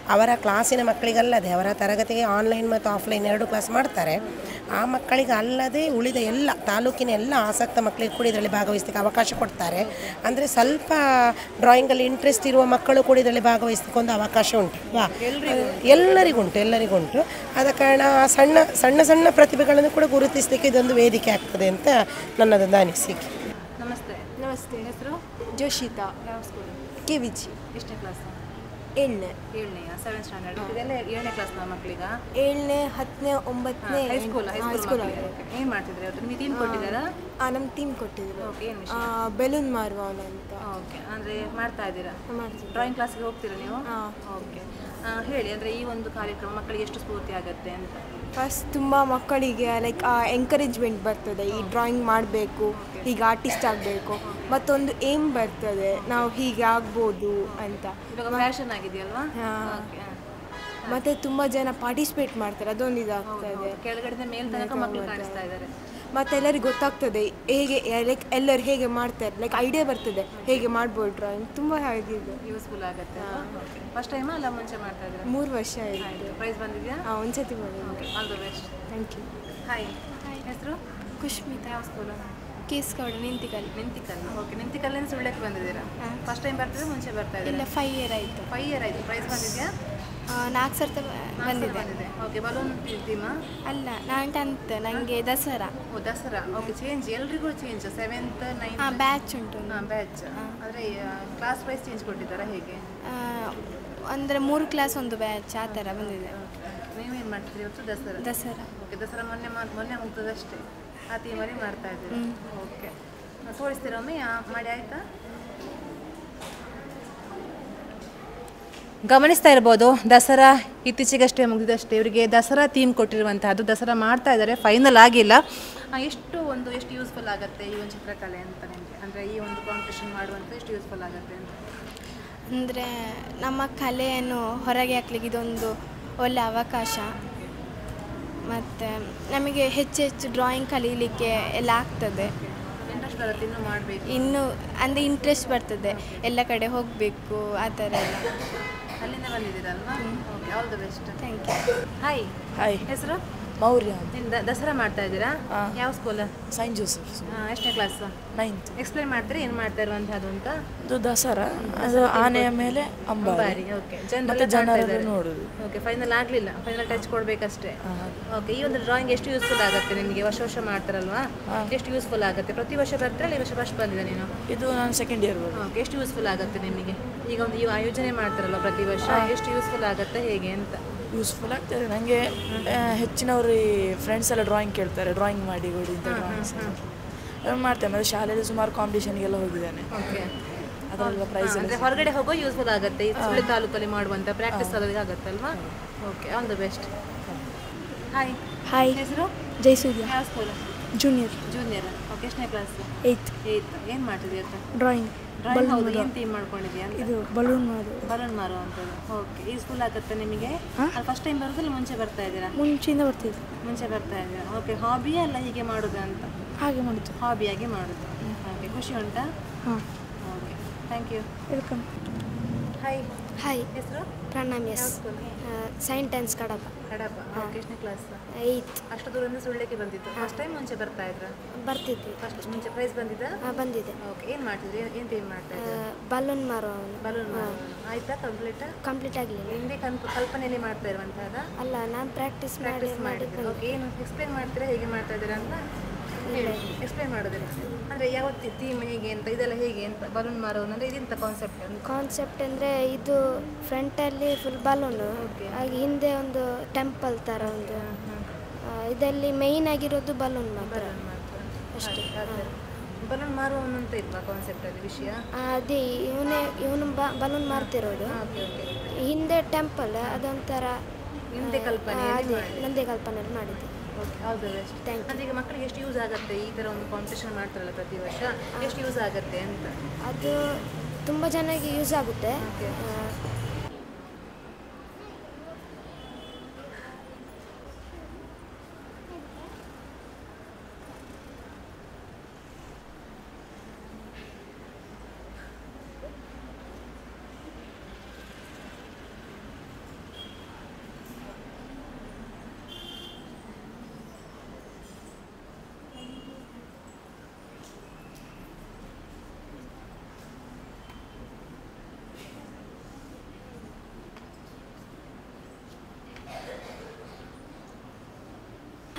ಅವರ ಕ್ಲಾಸಿನ ಮಕ್ಕಳಿಗಲ್ಲದೆ ಅವರ ತರಗತಿಗೆ ಆನ್ಲೈನ್ ಮತ್ತು ಆಫ್ಲೈನ್ 2 ಕ್ಲಾಸ್ ಮಾಡ್ತಾರೆ. ಆ ಮಕ್ಕಳಿಗೆ ಅಲ್ಲದೆ ಉಳಿದ ಎಲ್ಲ ತಾಲೂಕಿನ ಎಲ್ಲ ಆಸಕ್ತ ಮಕ್ಕಳಿಗೆ ಕೂಡ ಇದರಲ್ಲಿ ಭಾಗವಹಿಸಲಿಕ್ಕೆ ಅವಕಾಶ ಕೊಡ್ತಾರೆ. ಅಂದರೆ ಸ್ವಲ್ಪ ಡ್ರಾಯಿಂಗಲ್ಲಿ ಇಂಟ್ರೆಸ್ಟ್ ಇರುವ ಮಕ್ಕಳು ಕೂಡ ಇದರಲ್ಲಿ ಭಾಗವಹಿಸಲಿಕ್ಕೆ ಒಂದು ಅವಕಾಶ ಉಂಟು. ಎಲ್ಲರಿಗುಂಟು. ಆದ ಕಾರಣ ಸಣ್ಣ ಸಣ್ಣ ಪ್ರತಿಭೆಗಳನ್ನು ಕೂಡ ಗುರುತಿಸಲಿಕ್ಕೆ ಇದೊಂದು ವೇದಿಕೆ ಆಗ್ತದೆ ಅಂತ ನನ್ನದೊಂದು ಅನಿಸಿಕೆ. ನಮಸ್ತೆ. ಹೆಸರು ಜೋಶಿತಾ. ಯಾವ ಸ್ಕೂಲ್? KVG. ಎಷ್ಟನೇ ಕ್ಲಾಸ್? 7ನೇ. 7th standard. ಇದೆಲ್ಲ 7ನೇ ಕ್ಲಾಸ್ನ ಮಕ್ಕಳಿಗ? 7ನೇ 10ನೇ 9ನೇ ಹೈಸ್ಕೂಲ್. ಏನು ಮಾಡ್ತಿದ್ರೆ ಇವತ್ತು? ನಿಮಗೆ ಟೀಮ್ ಕೊಟ್ಟಿದ್ದಾರಾ? ನಮ್ಮ ಟೀಮ್ ಕೊಟ್ಟಿದ್ರು. ಓಕೆ. ಏನು ವಿಷಯ? ಬೆಲೂನ್ ಮಾರುವವಳು ಅಂತ. ಓಕೆ. ಅಂದರೆ ಮಾಡ್ತಾ ಇದ್ದೀರಾ? ಮಾಡ್ತೀವಿ. ಡ್ರಾಯಿಂಗ್ ಕ್ಲಾಸ್ಗೆ ಹೋಗ್ತೀರಾ ನೀವು? ಓಕೆ. ಹೇಳಿ, ಅಂದರೆ ಈ ಒಂದು ಕಾರ್ಯಕ್ರಮ ಮಕ್ಕಳಿಗೆ ಎಷ್ಟು ಸ್ಫೂರ್ತಿ ಆಗುತ್ತೆ ಅಂತ? ಫಸ್ಟ್ ತುಂಬ ಮಕ್ಕಳಿಗೆ ಲೈಕ್ ಎಂಕರೇಜ್ಮೆಂಟ್ ಬರ್ತದೆ, ಈ ಡ್ರಾಯಿಂಗ್ ಮಾಡಬೇಕು, ಹೀಗೆ ಆರ್ಟಿಸ್ಟ್ ಆಗಬೇಕು, ಮತ್ತೊಂದು ಏಮ್ ಬರ್ತದೆ, ನಾವು ಹೀಗೆ ಆಗ್ಬೋದು ಅಂತ. ಇವಾಗ ಫ್ಯಾಷನ್ ಆಗಿದೆಯಲ್ವಾ? ಮತ್ತು ತುಂಬ ಜನ ಪಾರ್ಟಿಸಿಪೇಟ್ ಮಾಡ್ತಾರೆ, ಅದೊಂದು ಇದಾಗ್ತದೆ. ಕೆಳಗಡೆ ಮೇಲೆ ತನಕ ಮಕ್ಕಳು ಕಾಣಿಸ್ತಾ ಇದ್ದಾರೆ. ಮತ್ತು ಎಲ್ಲರಿಗೆ ಗೊತ್ತಾಗ್ತದೆ ಹೇಗೆ ಲೈಕ್ ಎಲ್ಲರೂ ಹೇಗೆ ಮಾಡ್ತಾರೆ, ಲೈಕ್ ಐಡಿಯಾ ಬರ್ತದೆ ಹೇಗೆ ಮಾಡ್ಬೋದು ಡ್ರಾಯಿಂಗ್. ತುಂಬ ಆಗಿದೆ, ಯೂಸ್ಫುಲ್ ಆಗುತ್ತೆ. ಫಸ್ಟ್ ಟೈಮಾ ಅಲ್ಲ ಮುಂಚೆ ಮಾಡ್ತಾ ಇದ್ದಾರೆ? 3 ವರ್ಷ ಆಯಿತು. ಪ್ರೈಸ್ ಬಂದಿದೆಯಾ? ಒಂದ್ಸತಿ ಬಂದಿದೆ. All the best. Thank you. Hi. ಹೆಸರು? ಕುಶ್ಮಿತಾ. ಯಾವ ಸ್ಕೂಲು? ಕೇಸ್ಗೌಡ. ನಿಂತಿಕಲ್. ಓಕೆ. ನಿಂತಿಕಲ್ಲಿಂದ ಸುಳ್ಯಕ್ಕೆ ಬಂದಿದ್ದೀರಾ? ಫಸ್ಟ್ ಟೈಮ್ ಬರ್ತಿದ್ರೆ ಮುಂಚೆ ಬರ್ತಾ ಇದ್ದೀರಾ? ಇಲ್ಲ, 5 ಇಯರ್ ಆಯಿತು. 5 ಇಯರ್ ಆಯಿತು. ಪ್ರೈಸ್ ಬಂದಿದೆಯಾ? 4 ಸರ್ತಿ ಬಂದಿದೆ. ಓಕೆ. ಬಲೂನ್ ಟೀಮಾ? ಅಲ್ಲ, ನಾನು 10th. ನನಗೆ ದಸರಾ. ದಸರಾ. ಓಕೆ. ಚೇಂಜ್ ಎಲ್ರಿಗೂ ಚೇಂಜ್? 7th 9th ಬ್ಯಾಚ್ ಉಂಟು. ಬ್ಯಾಚ್. ಅಂದರೆ ಕ್ಲಾಸ್ ವೈಸ್ ಚೇಂಜ್ ಕೊಟ್ಟಿದ್ದಾರಾ ಹೇಗೆ? ಅಂದರೆ 3 ಕ್ಲಾಸ್ ಒಂದು ಬ್ಯಾಚ್ ಆ ಥರ ಬಂದಿದೆ. ನೀವೇನು ಮಾಡ್ತೀರಿ ಇವತ್ತು? ದಸರಾ. ಓಕೆ. ದಸರಾ ಮೊನ್ನೆ ಮುಗ್ದದಷ್ಟೇ, ಆ ಥೀಮಲ್ಲಿ ಮಾಡ್ತಾ ಇದ್ದೀರಿ. ಓಕೆ. ತೋರಿಸ್ತೀರಾ ಒಮ್ಮೆ? ಮಾಡಿ ಆಯಿತಾ? ಗಮನಿಸ್ತಾ ಇರ್ಬೋದು, ದಸರಾ ಇತ್ತೀಚೆಗಷ್ಟೇ ಮುಗಿದಷ್ಟೇ ಇವರಿಗೆ ದಸರಾ ಥೀಮ್ ಕೊಟ್ಟಿರುವಂತಹದ್ದು. ದಸರಾ ಮಾಡ್ತಾ ಇದ್ದಾರೆ, ಫೈನಲ್ ಆಗಿಲ್ಲ. ಎಷ್ಟು ಯೂಸ್ಫುಲ್ ಆಗುತ್ತೆ ಈ ಒಂದು ಚಿತ್ರಕಲೆ ಅಂತ ನಿಮಗೆ? ಅಂದರೆ ಈ ಒಂದು ಕಾಂಪಿಟೇಷನ್ ಮಾಡುವಂಥ ಎಷ್ಟು ಯೂಸ್ಫುಲ್ ಆಗುತ್ತೆ ಅಂತ? ಅಂದರೆ ನಮ್ಮ ಕಲೆಯನ್ನು ಹೊರಗೆ ಹಾಕ್ಲಿಕ್ಕೆ ಇದೊಂದು ಒಳ್ಳೆ ಅವಕಾಶ. ಮತ್ತು ನಮಗೆ ಹೆಚ್ಚು ಡ್ರಾಯಿಂಗ್ ಕಲೀಲಿಕ್ಕೆ ಎಲ್ಲ ಆಗ್ತದೆ. ಇಂಟ್ರೆಸ್ಟ್ ಬರುತ್ತೆ ಇನ್ನೂ ಮಾಡಬೇಕು, ಇನ್ನೂ ಅಂದರೆ ಇಂಟ್ರೆಸ್ಟ್ ಬರ್ತದೆ, ಎಲ್ಲ ಕಡೆ ಹೋಗಬೇಕು ಆ ಥರ ಎಲ್ಲ. ಅಲ್ಲಿಂದ ಬಂದಿದ್ದೀರಲ್ವಾ? Okay. All the best. Thank you. Hi. ಹೆಸರು? ಮೌರ್ಯ. ದಸರಾ ಮಾಡ್ತಾ ಇದ್ದೀರಾ? ಯಾವ ಸ್ಕೂಲ್? Saint Joseph. ಎಷ್ಟನೇ ಕ್ಲಾಸ್? 9th. ಎಕ್ಸ್ಪ್ಲೇನ್ ಮಾಡ್ತೀರಿ ಏನು ಮಾಡ್ತಾ ಇರುವಂಥದ್ದು ಅಂತ? ಇದು ದಸರಾ, ಅದು ಆನೆಯ ಮೇಲೆ ಅಂಬಾರಿ. ಓಕೆ. ಜನರು ನೋಡೋದು. ಓಕೆ. ಫೈನಲ್ ಆಗಲಿಲ್ಲ, ಫೈನಲ್ ಟಚ್ ಕೊಡಬೇಕಷ್ಟೇ. ಓಕೆ. ಈ ಒಂದು ಡ್ರಾಯಿಂಗ್ ಎಷ್ಟು ಯೂಸ್ಫುಲ್ ಆಗುತ್ತೆ ನಿಮಗೆ? ವರ್ಷ ಮಾಡ್ತಾರಲ್ವಾ, ಎಷ್ಟು ಯೂಸ್ಫುಲ್ ಆಗುತ್ತೆ? ಪ್ರತಿ ವರ್ಷ ಬರ್ತೀರಲ್ಲ, ಈ ವರ್ಷ ಫಸ್ಟ್ ಬಂದಿದೆ ನೀನು? ಇದು ನಾನು 2nd ಇಯರ್. ಓಕೆ. ಎಷ್ಟು ಯೂಸ್ಫುಲ್ ಆಗುತ್ತೆ ನಿಮಗೆ? ಈಗ ಒಂದು ಆಯೋಜನೆ ಮಾಡ್ತಾರಲ್ವ ಪ್ರತಿ ವರ್ಷ, ಎಷ್ಟು ಯೂಸ್ಫುಲ್ ಆಗುತ್ತೆ ಹೇಗೆ ಅಂತ? ಯೂಸ್ಫುಲ್ ಆಗ್ತದೆ ನನಗೆ. ಹೆಚ್ಚಿನವರು ಈ ಫ್ರೆಂಡ್ಸ್ ಎಲ್ಲ ಡ್ರಾಯಿಂಗ್ ಕೇಳ್ತಾರೆ, ಡ್ರಾಯಿಂಗ್ ಮಾಡಿ ಕೊಡಿ ಅಂತ. ಡ್ರಾಯಿಂಗ್ಸ್ ಅದನ್ನು ಮಾಡ್ತೇನೆ. ಮತ್ತು ಶಾಲೆಯಲ್ಲಿ ಸುಮಾರು ಕಾಂಪಿಟೇಷನ್ಗೆಲ್ಲ ಹೋಗಿದ್ದೇನೆ. ಓಕೆ. ಅದರಲ್ಲ ಪ್ರೈಸ್ ಅಂದರೆ ಹೊರಗಡೆ ಹೋಗೋ ಯೂಸ್ಫುಲ್ ಆಗುತ್ತೆ, ಈ ಸುಳ್ಳು ತಾಲೂಕಲ್ಲಿ ಮಾಡುವಂಥ ಪ್ರಾಕ್ಟೀಸ್ ಅದಕ್ಕೆ ಆಗುತ್ತಲ್ವಾ? Okay. All the best. Hi. ಹೆಸರು? ಜಯಸೂರ್ಯ. ಯಾವ ಸ್ಕೂಲ್? ಜೂನಿಯರ್. ಓಕೆ. ಎಷ್ಟನೇ ಕ್ಲಾಸ್? 8th. ಏನು ಮಾಡ್ತಿದ್ದೀಯ? ಡ್ರಾಯಿಂಗ್. ಹೌದು. ಏನು ಥೀಮ್ ಮಾಡ್ಕೊಂಡಿದ್ಯಾ? ಇದು ಬಲೂನ್ ಮಾರುವಂಥದ್ದು. ಓಕೆ. ಯೂಸ್ಫುಲ್ ಆಗುತ್ತೆ ನಿಮಗೆ? ಫಸ್ಟ್ ಟೈಮ್ ಬರೋದಿಲ್ಲ ಮುಂಚೆ ಬರ್ತಾ ಇದ್ದೀರಾ? ಮುಂಚೆ ಬರ್ತಾ ಇದ್ದೀರಾ. ಓಕೆ. ಹಾಬಿ ಅಲ್ಲ ಹೀಗೆ ಮಾಡೋದು ಅಂತ? ಹಾಗೆ ಮಾಡೋದು. ಹಾಬಿಯಾಗಿ ಮಾಡೋದು. ಓಕೆ. ಖುಷಿ ಉಂಟಾ? ಹಾಂ. Okay. Thank you. Welcome. Hi. ಹೆಸರು? Pranam. Yes. Saint Ann's Kadaba. Okay. ಎಷ್ಟನೇ ಕ್ಲಾಸ್? 8th. ಅಷ್ಟು ದೂರದಿಂದ ಸುಳ್ಯಕ್ಕೆ ಬಂದಿತ್ತು? ಫಸ್ಟ್ ಟೈಮ್ ಮುಂಚೆ ಬರ್ತಾ ಇದ್ರಾ? ಬರ್ತಿದ್ವಿ. ಫಸ್ಟ್ ಮುಂಚೆ ಪ್ರೈಸ್ ಬಂದಿದ್ದ? ಬಂದಿದೆ. ಓಕೆ. ಏನು ಮಾಡ್ತಿದ್ರಿ? ಏನು ಥೀಮ್ ಮಾಡ್ತಾ ಇದ್ದೀರಾ? ಬಲೂನ್ ಮಾರೋ. ಆಯ್ತಾ? ಕಂಪ್ಲೀಟ್ ಆಗಲಿಲ್ಲ. ನಿಮಗೆ ಕಲ್ಪನೆಯಲ್ಲಿ ಮಾಡ್ತಾ ಇರುವಂತಹದ? ಅಲ್ಲ, ನಾನು ಪ್ರಾಕ್ಟೀಸ್ ಮಾಡಿದ್ದೆ. ಓಕೆ. ಏನು ಎಕ್ಸ್ಪ್ಲೇನ್ ಮಾಡ್ತೀರಾ ಹೇಗೆ ಮಾಡ್ತಾ ಇದ್ದೀರಾ ಅಂತ? ಎಕ್ಸ್ಪ್ಲೇನ್ ಮಾಡೋದಿಲ್ಲ ಅಂದರೆ ಯಾವತ್ತು ಥೀಮ್ ಹೇಗೆ ಅಂತ, ಇದೆಲ್ಲ ಹೇಗೆ ಅಂತ? ಬಲೂನ್ ಮಾರೋದು ಅಂದರೆ ಇದೆಂತ ಕಾನ್ಸೆಪ್ಟ್ ಅಂದರೆ ಇದು ಫ್ರಂಟಲ್ಲಿ ಫುಲ್ ಬಲೂನು, ಹಾಗೆ ಹಿಂದೆ ಒಂದು ಟೆಂಪಲ್ ಥರ ಒಂದು, ಇದರಲ್ಲಿ ಮೇಯ್ನ್ ಆಗಿರೋದು ಬಲೂನ್ ಮಾತ್ರ ಅಷ್ಟೇ. ಬಲೂನ್ ಮಾರುವವನಂತ ಇಲ್ವಾ ಕಾನ್ಸೆಪ್ಟಲ್ಲಿ ವಿಷಯ? ಅದೇ ಇವನು ಬಲೂನ್ ಮಾರ್ತಿರೋದು. ಹಿಂದೆ ಟೆಂಪಲ್, ಅದೊಂಥರ ಹಿಂದೆ ಕಲ್ಪನೆಯಲ್ಲಿ ಮಾಡಿದ್ದೆ. Okay. All the best. Thank you. ಈಗ ಮಕ್ಕಳಿಗೆ ಎಷ್ಟು ಯೂಸ್ ಆಗುತ್ತೆ ಈ ಥರ ಒಂದು ಕಾಂಪಿಟೇಷನ್ ಮಾಡ್ತಾರಲ್ಲ ಪ್ರತಿ ವರ್ಷ, ಎಷ್ಟು ಯೂಸ್ ಆಗುತ್ತೆ ಅಂತ? ಅದು ತುಂಬ ಜನಕ್ಕೆ ಯೂಸ್ ಆಗುತ್ತೆ.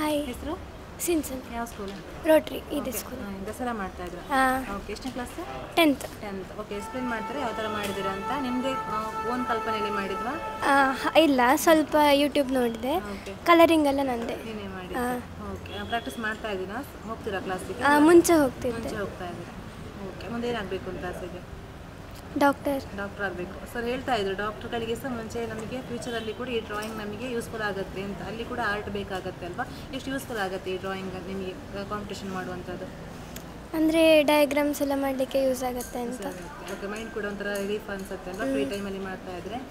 ಹಾಯ್. ಹೆಸರು? ಸಿನ್ಸನ್. ಯಾವ ಸ್ಕೂಲ್? ರೋಟ್ರಿ ಇದೆ ಸ್ಕೂಲ್. ದಸರಾ ಮಾಡ್ತಾ ಇದ್ರು. ಓಕೆ, ಎಷ್ಟನೇ ಕ್ಲಾಸ್? 10th. ಓಕೆ, ಎಕ್ಸ್ಪ್ಲೇನ್ ಮಾಡ್ತಾರೆ ಯಾವ ಥರ ಮಾಡಿದ್ದೀರಾ ಅಂತ. ನಿಮಗೆ ಓನ್ ಕಲ್ಪನೆಯಲ್ಲಿ ಮಾಡಿದ್ವಾ? ಇಲ್ಲ, ಸ್ವಲ್ಪ ಯೂಟ್ಯೂಬ್ ನೋಡಿದೆ. ಕಲರಿಂಗ್ ಎಲ್ಲ ನಂದೆ. ನೀನೇ ಮಾಡಿದ್ದೆ. ಓಕೆ, ಪ್ರಾಕ್ಟೀಸ್ ಮಾಡ್ತಾ ಇದ್ದೀರಾ? ಹೋಗ್ತೀರಾ ಕ್ಲಾಸಿಗೆ? ಮುಂಚೆ ಹೋಗ್ತಿದ್ದೆ. ಹೋಗ್ತಾ ಇದ್ದೀರಾ? ಓಕೆ, ಮುಂದೆ ಏನಾಗಬೇಕು ಅಂತ ಆಸೆಗೆ? ಡಾಕ್ಟರ್ ಆಗಬೇಕು. ಸರ್ ಹೇಳ್ತಾ ಇದ್ರು ಡಾಕ್ಟರ್ಗಳಿಗೆ ಸಹ ಮುಂಚೆ ನಮಗೆ ಫ್ಯೂಚರಲ್ಲಿ ಕೂಡ ಈ ಡ್ರಾಯಿಂಗ್ ನಮಗೆ ಯೂಸ್ಫುಲ್ ಆಗುತ್ತೆ ಅಂತ. ಅಲ್ಲಿ ಕೂಡ ಆರ್ಟ್ ಬೇಕಾಗುತ್ತೆ ಅಲ್ವಾ? ಎಷ್ಟು ಯೂಸ್ಫುಲ್ ಆಗುತ್ತೆ ಈ ಡ್ರಾಯಿಂಗ್ ನಿಮಗೆ ಕಾಂಪಿಟೇಷನ್ ಮಾಡುವಂಥದ್ದು? ಅಂದರೆ ಡಯಾಗ್ರಾಮ್ಸ್ ಎಲ್ಲ ಮಾಡಲಿಕ್ಕೆ ಯೂಸ್ ಆಗುತ್ತೆ ಅಂತ. ಓಕೆ, ಮೈಂಡ್ ಕೂಡ ಒಂಥರ ರಿಲೀಫ್ ಅನ್ಸುತ್ತೆ ಅಲ್ವಾ ಫ್ರೀ ಟೈಮಲ್ಲಿ ಮಾಡ್ತಾ ಇದ್ರೆ?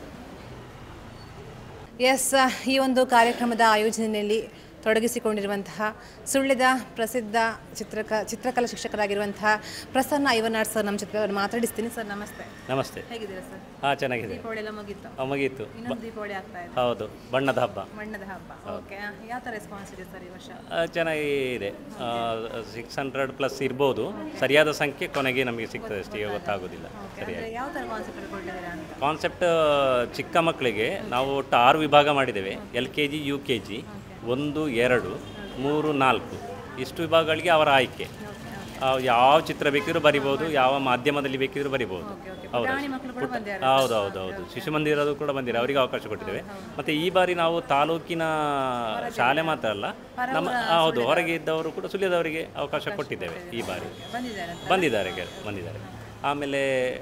ಎಸ್, ಈ ಒಂದು ಕಾರ್ಯಕ್ರಮದ ಆಯೋಜನೆಯಲ್ಲಿ ತೊಡಗಿಸಿಕೊಂಡಿರುವಂತಹ ಸುಳ್ಯದ ಪ್ರಸಿದ್ಧ ಚಿತ್ರಕಲಾ ಶಿಕ್ಷಕರಾಗಿರುವಂತಹ ಪ್ರಸನ್ನ ಐವನಾಡ್ ಸರ್ ನಮ್ಮ ಜೊತೆ ಮಾತಾಡಿಸ್ತೀನಿ. ಸರ್ ನಮಸ್ತೆ. ನಮಸ್ತೆ. ಹೇಗಿದ್ದೀರಾ ಸರ್? ಚೆನ್ನಾಗಿದೆ. ದೀಪಾವಳಿ ಎಲ್ಲ ಮುಗೀತು? ಮುಗೀತು. ಇನ್ನೊಂದು ದೀಪಾವಳಿ ಆಗ್ತಾ ಇದೆ. ಹೌದು, ಬಣ್ಣದ ಹಬ್ಬ. ಓಕೆ, ಯಾವ ಥರ ರೆಸ್ಪಾನ್ಸ್ ಇದೆ ಸರ್ ಈ ವರ್ಷ? ಚೆನ್ನಾಗಿದೆ. 600+ ಇರ್ಬೋದು. ಸರಿಯಾದ ಸಂಖ್ಯೆ ಕೊನೆಗೆ ನಮಗೆ ಸಿಗ್ತದೆ ಅಷ್ಟೇ, ಗೊತ್ತಾಗೋದಿಲ್ಲ ಸರಿಯಾಗಿ. ಯಾವ ಥರ ಕಾನ್ಸೆಪ್ಟ್ ಕೊಟ್ಟಿದ್ದೀರಾ ಅಂತ? ಕಾನ್ಸೆಪ್ಟ್ ಚಿಕ್ಕ ಮಕ್ಕಳಿಗೆ ನಾವು ಒಟ್ಟು 6 ವಿಭಾಗ ಮಾಡಿದ್ದೇವೆ. LKG, UKG, 1, 2, 3, 4 ಇಷ್ಟು ವಿಭಾಗಗಳಿಗೆ ಅವರ ಆಯ್ಕೆ. ಯಾವ ಚಿತ್ರ ಬೇಕಿದ್ರೂ ಬರಿಬೋದು, ಯಾವ ಮಾಧ್ಯಮದಲ್ಲಿ ಬೇಕಿದ್ರೂ ಬರಿಬೋದು. ಹೌದು. ಶಿಶು ಮಂದಿರದು ಕೂಡ ಬಂದಿದೆ, ಅವರಿಗೆ ಅವಕಾಶ ಕೊಟ್ಟಿದ್ದೇವೆ. ಮತ್ತು ಈ ಬಾರಿ ನಾವು ತಾಲೂಕಿನ ಶಾಲೆ ಮಾತ್ರ ಅಲ್ಲ, ನಮ್ಮ ಹೊರಗೆ ಇದ್ದವರು ಕೂಡ ಸುಳ್ಯದವರಿಗೆ ಅವಕಾಶ ಕೊಟ್ಟಿದ್ದೇವೆ ಈ ಬಾರಿ. ಬಂದಿದ್ದಾರೆ. ಆಮೇಲೆ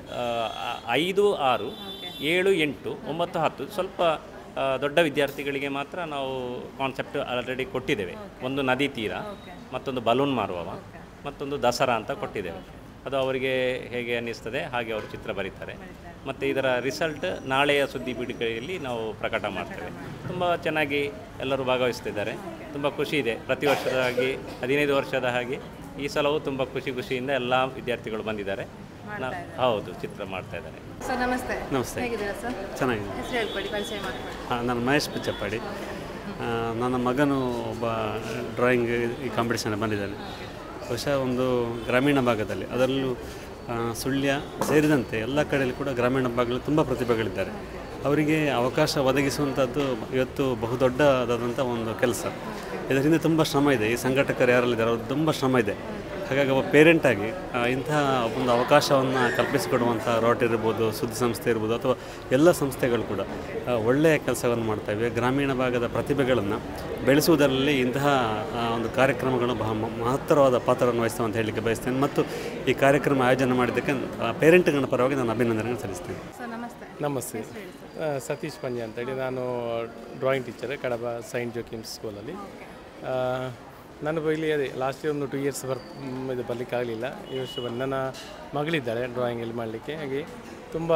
5, 6, 7, 8, 9, 10 ಸ್ವಲ್ಪ ದೊಡ್ಡ ವಿದ್ಯಾರ್ಥಿಗಳಿಗೆ ಮಾತ್ರ ನಾವು ಕಾನ್ಸೆಪ್ಟ್ ಆಲ್ರೆಡಿ ಕೊಟ್ಟಿದ್ದೇವೆ. ಒಂದು ನದಿ ತೀರ, ಮತ್ತೊಂದು ಬಲೂನ್ ಮಾರುವವ, ಮತ್ತೊಂದು ದಸರಾ ಅಂತ ಕೊಟ್ಟಿದ್ದೇವೆ. ಅದು ಅವರಿಗೆ ಹೇಗೆ ಅನ್ನಿಸ್ತದೆ ಹಾಗೆ ಅವರು ಚಿತ್ರ ಬರೀತಾರೆ. ಮತ್ತು ಇದರ ರಿಸಲ್ಟ್ ನಾಳೆಯ ಸುದ್ದಿ ಪೀಠಿಕೆಯಲ್ಲಿ ನಾವು ಪ್ರಕಟ ಮಾಡ್ತೇವೆ. ತುಂಬ ಚೆನ್ನಾಗಿ ಎಲ್ಲರೂ ಭಾಗವಹಿಸ್ತಿದ್ದಾರೆ. ತುಂಬ ಖುಷಿ ಇದೆ. ಪ್ರತಿ ವರ್ಷದ ಹಾಗೆ 15 ವರ್ಷದ ಹಾಗೆ ಈ ಸಲವೂ ತುಂಬ ಖುಷಿಯಿಂದ ಎಲ್ಲ ವಿದ್ಯಾರ್ಥಿಗಳು ಬಂದಿದ್ದಾರೆ. ಹೌದು, ಚಿತ್ರ ಮಾಡ್ತಾ ಇದ್ದಾರೆ. ಸರ್ ನಮಸ್ತೆ. ನಮಸ್ತೆ. ಹೇಗಿದ್ದೀರಾ ಸರ್? ಚೆನ್ನಾಗಿದೆ. ಹೆಸರು ಹೇಳ್ಕೊಳ್ಳಿ, ಪರಿಚಯ ಮಾಡ್ಕೊಳ್ಳಿ. ನಾನು ಮಹೇಶ್ ಪಿಚ್ಚಪ್ಪಾಡಿ. ನನ್ನ ಮಗನು ಒಬ್ಬ ಡ್ರಾಯಿಂಗ್ ಈ ಕಾಂಪಿಟೇಷನ್ ಬಂದಿದ್ದಾನೆ. ಬಹುಶಃ ಒಂದು ಗ್ರಾಮೀಣ ಭಾಗದಲ್ಲಿ, ಅದರಲ್ಲೂ ಸುಳ್ಯ ಸೇರಿದಂತೆ ಎಲ್ಲ ಕಡೆಯಲ್ಲಿ ಕೂಡ ಗ್ರಾಮೀಣ ಭಾಗದಲ್ಲಿ ತುಂಬ ಪ್ರತಿಭೆಗಳಿದ್ದಾರೆ. ಅವರಿಗೆ ಅವಕಾಶ ಒದಗಿಸುವಂಥದ್ದು ಇವತ್ತು ಬಹುದೊಡ್ಡದಾದಂಥ ಒಂದು ಕೆಲಸ. ಇದರ ಹಿಂದೆ ತುಂಬ ಶ್ರಮ ಇದೆ. ಈ ಸಂಘಟಕರು ಯಾರಲ್ಲಿದ್ದಾರೆ ಅವ್ರದ್ದು ತುಂಬ ಶ್ರಮ ಇದೆ. ಹಾಗಾಗಿ ಒಬ್ಬ ಪೇರೆಂಟಾಗಿ ಇಂತಹ ಒಂದು ಅವಕಾಶವನ್ನು ಕಲ್ಪಿಸಿಕೊಡುವಂಥ ರೋಟರಿ ಇರ್ಬೋದು, ಸುದ್ದಿ ಸಂಸ್ಥೆ ಇರ್ಬೋದು, ಅಥವಾ ಎಲ್ಲ ಸಂಸ್ಥೆಗಳು ಕೂಡ ಒಳ್ಳೆಯ ಕೆಲಸವನ್ನು ಮಾಡ್ತಾಯಿವೆ. ಗ್ರಾಮೀಣ ಭಾಗದ ಪ್ರತಿಭೆಗಳನ್ನು ಬೆಳೆಸುವುದರಲ್ಲಿ ಇಂತಹ ಒಂದು ಕಾರ್ಯಕ್ರಮಗಳು ಮಹತ್ತರವಾದ ಪಾತ್ರವನ್ನು ವಹಿಸ್ತವೆ ಅಂತ ಹೇಳಲಿಕ್ಕೆ ಬಯಸ್ತೇನೆ. ಮತ್ತು ಈ ಕಾರ್ಯಕ್ರಮ ಆಯೋಜನೆ ಮಾಡಿದ್ದಕ್ಕೆ ಪೇರೆಂಟ್ಗಳ ಪರವಾಗಿ ನಾನು ಅಭಿನಂದನೆಗಳನ್ನು ಸಲ್ಲಿಸ್ತೇನೆ. ನಮಸ್ತೆ. ಸತೀಶ್ ಪಂಜೆ ಅಂತೇಳಿ, ನಾನು drawing teacher Kadaba Saint Joachim's ಸ್ಕೂಲಲ್ಲಿ. ನಾನು ಇಲ್ಲಿ ಅದೇ ಲಾಸ್ಟ್ ಇಯರ್ ಒಂದು 2 years ಇದು ಬರಲಿಕ್ಕಾಗಲಿಲ್ಲ. ಈ ವರ್ಷ ನನ್ನ ಮಗಳಿದ್ದಾಳೆ ಡ್ರಾಯಿಂಗಲ್ಲಿ ಮಾಡಲಿಕ್ಕೆ. ಹಾಗೆ ತುಂಬ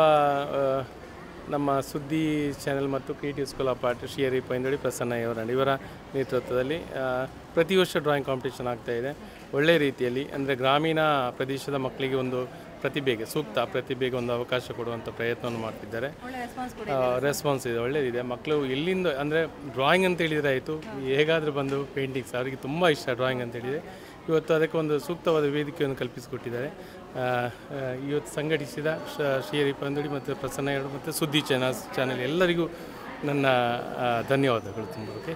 ನಮ್ಮ ಸುದ್ದಿ ಚಾನೆಲ್ ಮತ್ತು creative school of art Shrihari Paindodi Prasanna Aivanad ಇವರ ನೇತೃತ್ವದಲ್ಲಿ ಪ್ರತಿ ವರ್ಷ ಡ್ರಾಯಿಂಗ್ ಕಾಂಪಿಟೇಷನ್ ಆಗ್ತಾಯಿದೆ. ಒಳ್ಳೆಯ ರೀತಿಯಲ್ಲಿ, ಅಂದರೆ ಗ್ರಾಮೀಣ ಪ್ರದೇಶದ ಮಕ್ಕಳಿಗೆ ಒಂದು ಸೂಕ್ತ ಪ್ರತಿಭೆಗೆ ಒಂದು ಅವಕಾಶ ಕೊಡುವಂಥ ಪ್ರಯತ್ನವನ್ನು ಮಾಡ್ತಿದ್ದಾರೆ. ರೆಸ್ಪಾನ್ಸ್ ಇದೆ, ಒಳ್ಳೆಯದಿದೆ. ಮಕ್ಕಳು ಎಲ್ಲಿಂದ, ಅಂದರೆ ಡ್ರಾಯಿಂಗ್ ಅಂತ ಹೇಳಿದರೆ ಆಯಿತು, ಹೇಗಾದರೂ ಬಂದು ಪೇಂಟಿಂಗ್ಸ್ ಅವರಿಗೆ ತುಂಬ ಇಷ್ಟ ಡ್ರಾಯಿಂಗ್ ಅಂತೇಳಿದರೆ ಇವತ್ತು ಅದಕ್ಕೆ ಒಂದು ಸೂಕ್ತವಾದ ವೇದಿಕೆಯನ್ನು ಕಲ್ಪಿಸಿಕೊಟ್ಟಿದ್ದಾರೆ. ಇವತ್ತು ಸಂಘಟಿಸಿದ ಶ್ರೀಹರಿ ಪಂದೋಡಿ ಮತ್ತು ಪ್ರಸನ್ನ ಐವನಾಡ್ ಮತ್ತು ಸುದ್ದಿ ಚಾನೆಲ್ ಎಲ್ಲರಿಗೂ ನನ್ನ ಧನ್ಯವಾದಗಳು ತುಂಬ. ಓಕೆ.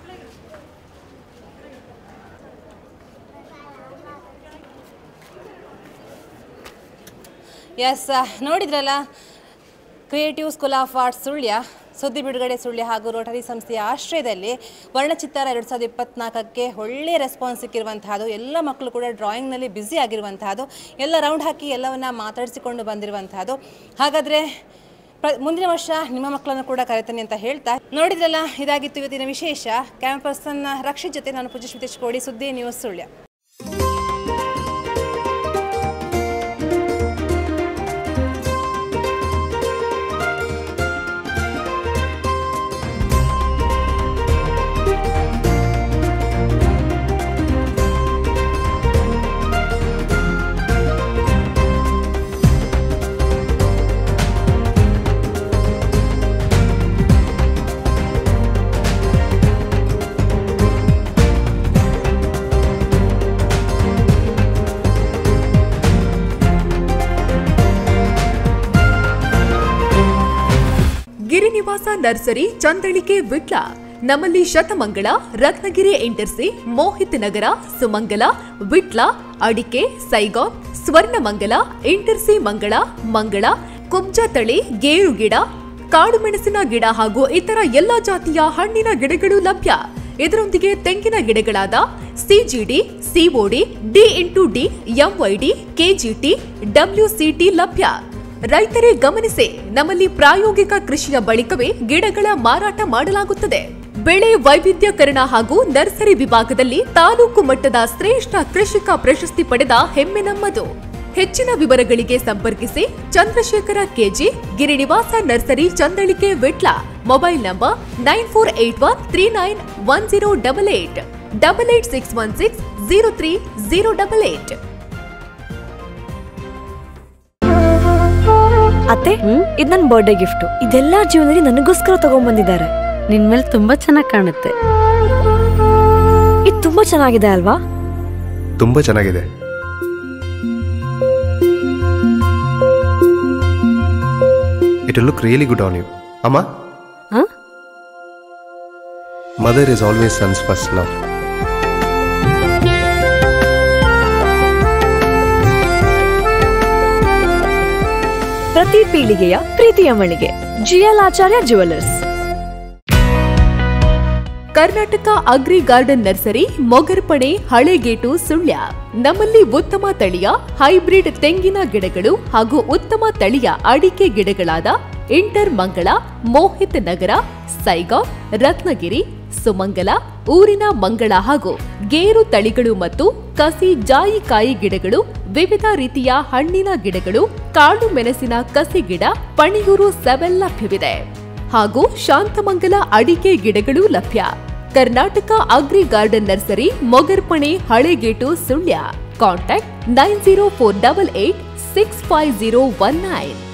ಎಸ್, ನೋಡಿದ್ರಲ್ಲ, creative school of arts Sullia, Suddi Bidugade Sullia ಹಾಗೂ ರೋಟರಿ ಸಂಸ್ಥೆಯ ಆಶ್ರಯದಲ್ಲಿ ವರ್ಣಚಿತ್ತಾರ 2024ಕ್ಕೆ ಒಳ್ಳೆಯ ರೆಸ್ಪಾನ್ಸ್ ಸಿಕ್ಕಿರುವಂತಹದ್ದು. ಎಲ್ಲ ಮಕ್ಕಳು ಕೂಡ ಡ್ರಾಯಿಂಗ್ನಲ್ಲಿ ಬ್ಯುಸಿ ಆಗಿರುವಂತಹದ್ದು, ಎಲ್ಲ ರೌಂಡ್ ಹಾಕಿ ಎಲ್ಲವನ್ನ ಮಾತಾಡಿಸಿಕೊಂಡು ಬಂದಿರುವಂತಹದ್ದು. ಹಾಗಾದರೆ ಮುಂದಿನ ವರ್ಷ ನಿಮ್ಮ ಮಕ್ಕಳನ್ನು ಕೂಡ ಕರೆತನ್ನಿ ಅಂತ ಹೇಳ್ತಾ, ನೋಡಿದ್ರಲ್ಲ, ಇದಾಗಿತ್ತು ಇವತ್ತಿನ ವಿಶೇಷ. ಕ್ಯಾಮರಾ ಪರ್ಸನ್ ರಕ್ಷಿತ್ ಜೊತೆ ನಾನು ಪೂಜಾ ಕೋಡಿ, ಸುದ್ದಿ ನ್ಯೂಸ್ ಸುಳ್ಯ. ಗಿರಿನಿವಾಸ ನರ್ಸರಿ, ಚಂದಳಿಕೆ, ವಿಟ್ಲ. ನಮ್ಮಲ್ಲಿ ಶತಮಂಗಳ, ರತ್ನಗಿರಿ ಇಂಟರ್ಸಿ, ಮೋಹಿತ್ ನಗರ, ಸುಮಂಗಲ, ವಿಟ್ಲ, ಅಡಿಕೆ, ಸೈಗಾನ್, ಸ್ವರ್ಣಮಂಗಲ, ಇಂಟರ್ಸಿ ಮಂಗಳ, ಮಂಗಳ, ಕುಬ್ಜ ತಳಿ, ಗೇರು ಗಿಡ, ಕಾಡು ಮೆಣಸಿನ ಗಿಡ ಹಾಗೂ ಇತರ ಎಲ್ಲಾ ಜಾತಿಯ ಹಣ್ಣಿನ ಗಿಡಗಳು ಲಭ್ಯ. ಇದರೊಂದಿಗೆ ತೆಂಗಿನ ಗಿಡಗಳಾದ ಸಿಜಿಡಿ, ಸಿಒಡಿ, ಡಿ*ಡಿ, ಎಂವೈಡಿ, ಕೆಜಿಟಿ, ಡಬ್ಲ್ಯೂಸಿಟಿ ಲಭ್ಯ. ರೈತರೇ ಗಮನಿಸಿ, ನಮ್ಮಲ್ಲಿ ಪ್ರಾಯೋಗಿಕ ಕೃಷಿಯ ಬಳಿಕವೇ ಗಿಡಗಳ ಮಾರಾಟ ಮಾಡಲಾಗುತ್ತದೆ. ಬೆಳೆ ವೈವಿಧ್ಯಕರಣ ಹಾಗೂ ನರ್ಸರಿ ವಿಭಾಗದಲ್ಲಿ ತಾಲೂಕು ಮಟ್ಟದ ಶ್ರೇಷ್ಠ ಕೃಷಿಕ ಪ್ರಶಸ್ತಿ ಪಡೆದ ಹೆಮ್ಮೆ ನಮ್ಮದು. ಹೆಚ್ಚಿನ ವಿವರಗಳಿಗೆ ಸಂಪರ್ಕಿಸಿ Chandrashekara KG, Girinivasa nursery, Chandalike, Vitla. Mobile number 9481391088 8861603088. ಅತ್ತೆ, ಇದು ನನ್ನ ಬರ್ಡೇ ಗಿಫ್ಟ್. ಇದೆಲ್ಲ ಜೀವನದಲ್ಲಿ ನನಗೋಸ್ಕರ ತಗೊಂಡ್ಬಂದಿದ್ದಾರೆ. ನಿನ್ ಮೇಲೆ ತುಂಬಾ ಚೆನ್ನಾಗಿ ಕಾಣುತ್ತೆ. ಇದು ತುಂಬಾ ಚೆನ್ನಾಗಿದೆ ಅಲ್ವಾ? ತುಂಬಾ ಚೆನ್ನಾಗಿದೆ. It will look really good on you. Amma? Huh? Mother is always son's first love. ಪ್ರತಿ ಪೀಳಿಗೆಯ ಪ್ರೀತಿಯ ಮಳಿಗೆ GL Acharya jewellers. Karnataka agri garden nursery, Mogarpane, Halegate, Sullia. ನಮ್ಮಲ್ಲಿ ಉತ್ತಮ ತಳಿಯ ಹೈಬ್ರಿಡ್ ತೆಂಗಿನ ಗಿಡಗಳು ಹಾಗೂ ಉತ್ತಮ ತಳಿಯ ಅಡಿಕೆ ಗಿಡಗಳಾದ ಇಂಟರ್ ಮಂಗಳ, ಮೋಹಿತ್ ನಗರ, ಸೈಗಾನ್, ರತ್ನಗಿರಿ, ಸುಮಂಗಲ, ಊರಿನ ಮಂಗಳ ಹಾಗೂ ಗೇರು ತಳಿಗಳು ಮತ್ತು ಕಸಿ ಜಾಯಿಕಾಯಿ ಗಿಡಗಳು, ವಿವಿಧ ರೀತಿಯ ಹಣ್ಣಿನ ಗಿಡಗಳು, ಕಾಡು ಮೆಣಸಿನ ಕಸಿ ಗಿಡ, ಪಣಿಯೂರು 7 ಲಭ್ಯವಿದೆ ಹಾಗೂ ಶಾಂತಮಂಗಲ ಅಡಿಕೆ ಗಿಡಗಳು ಲಭ್ಯ. Karnataka agri garden nursery, Mogarpane, Halegate, Sullia. Contact 9048865019.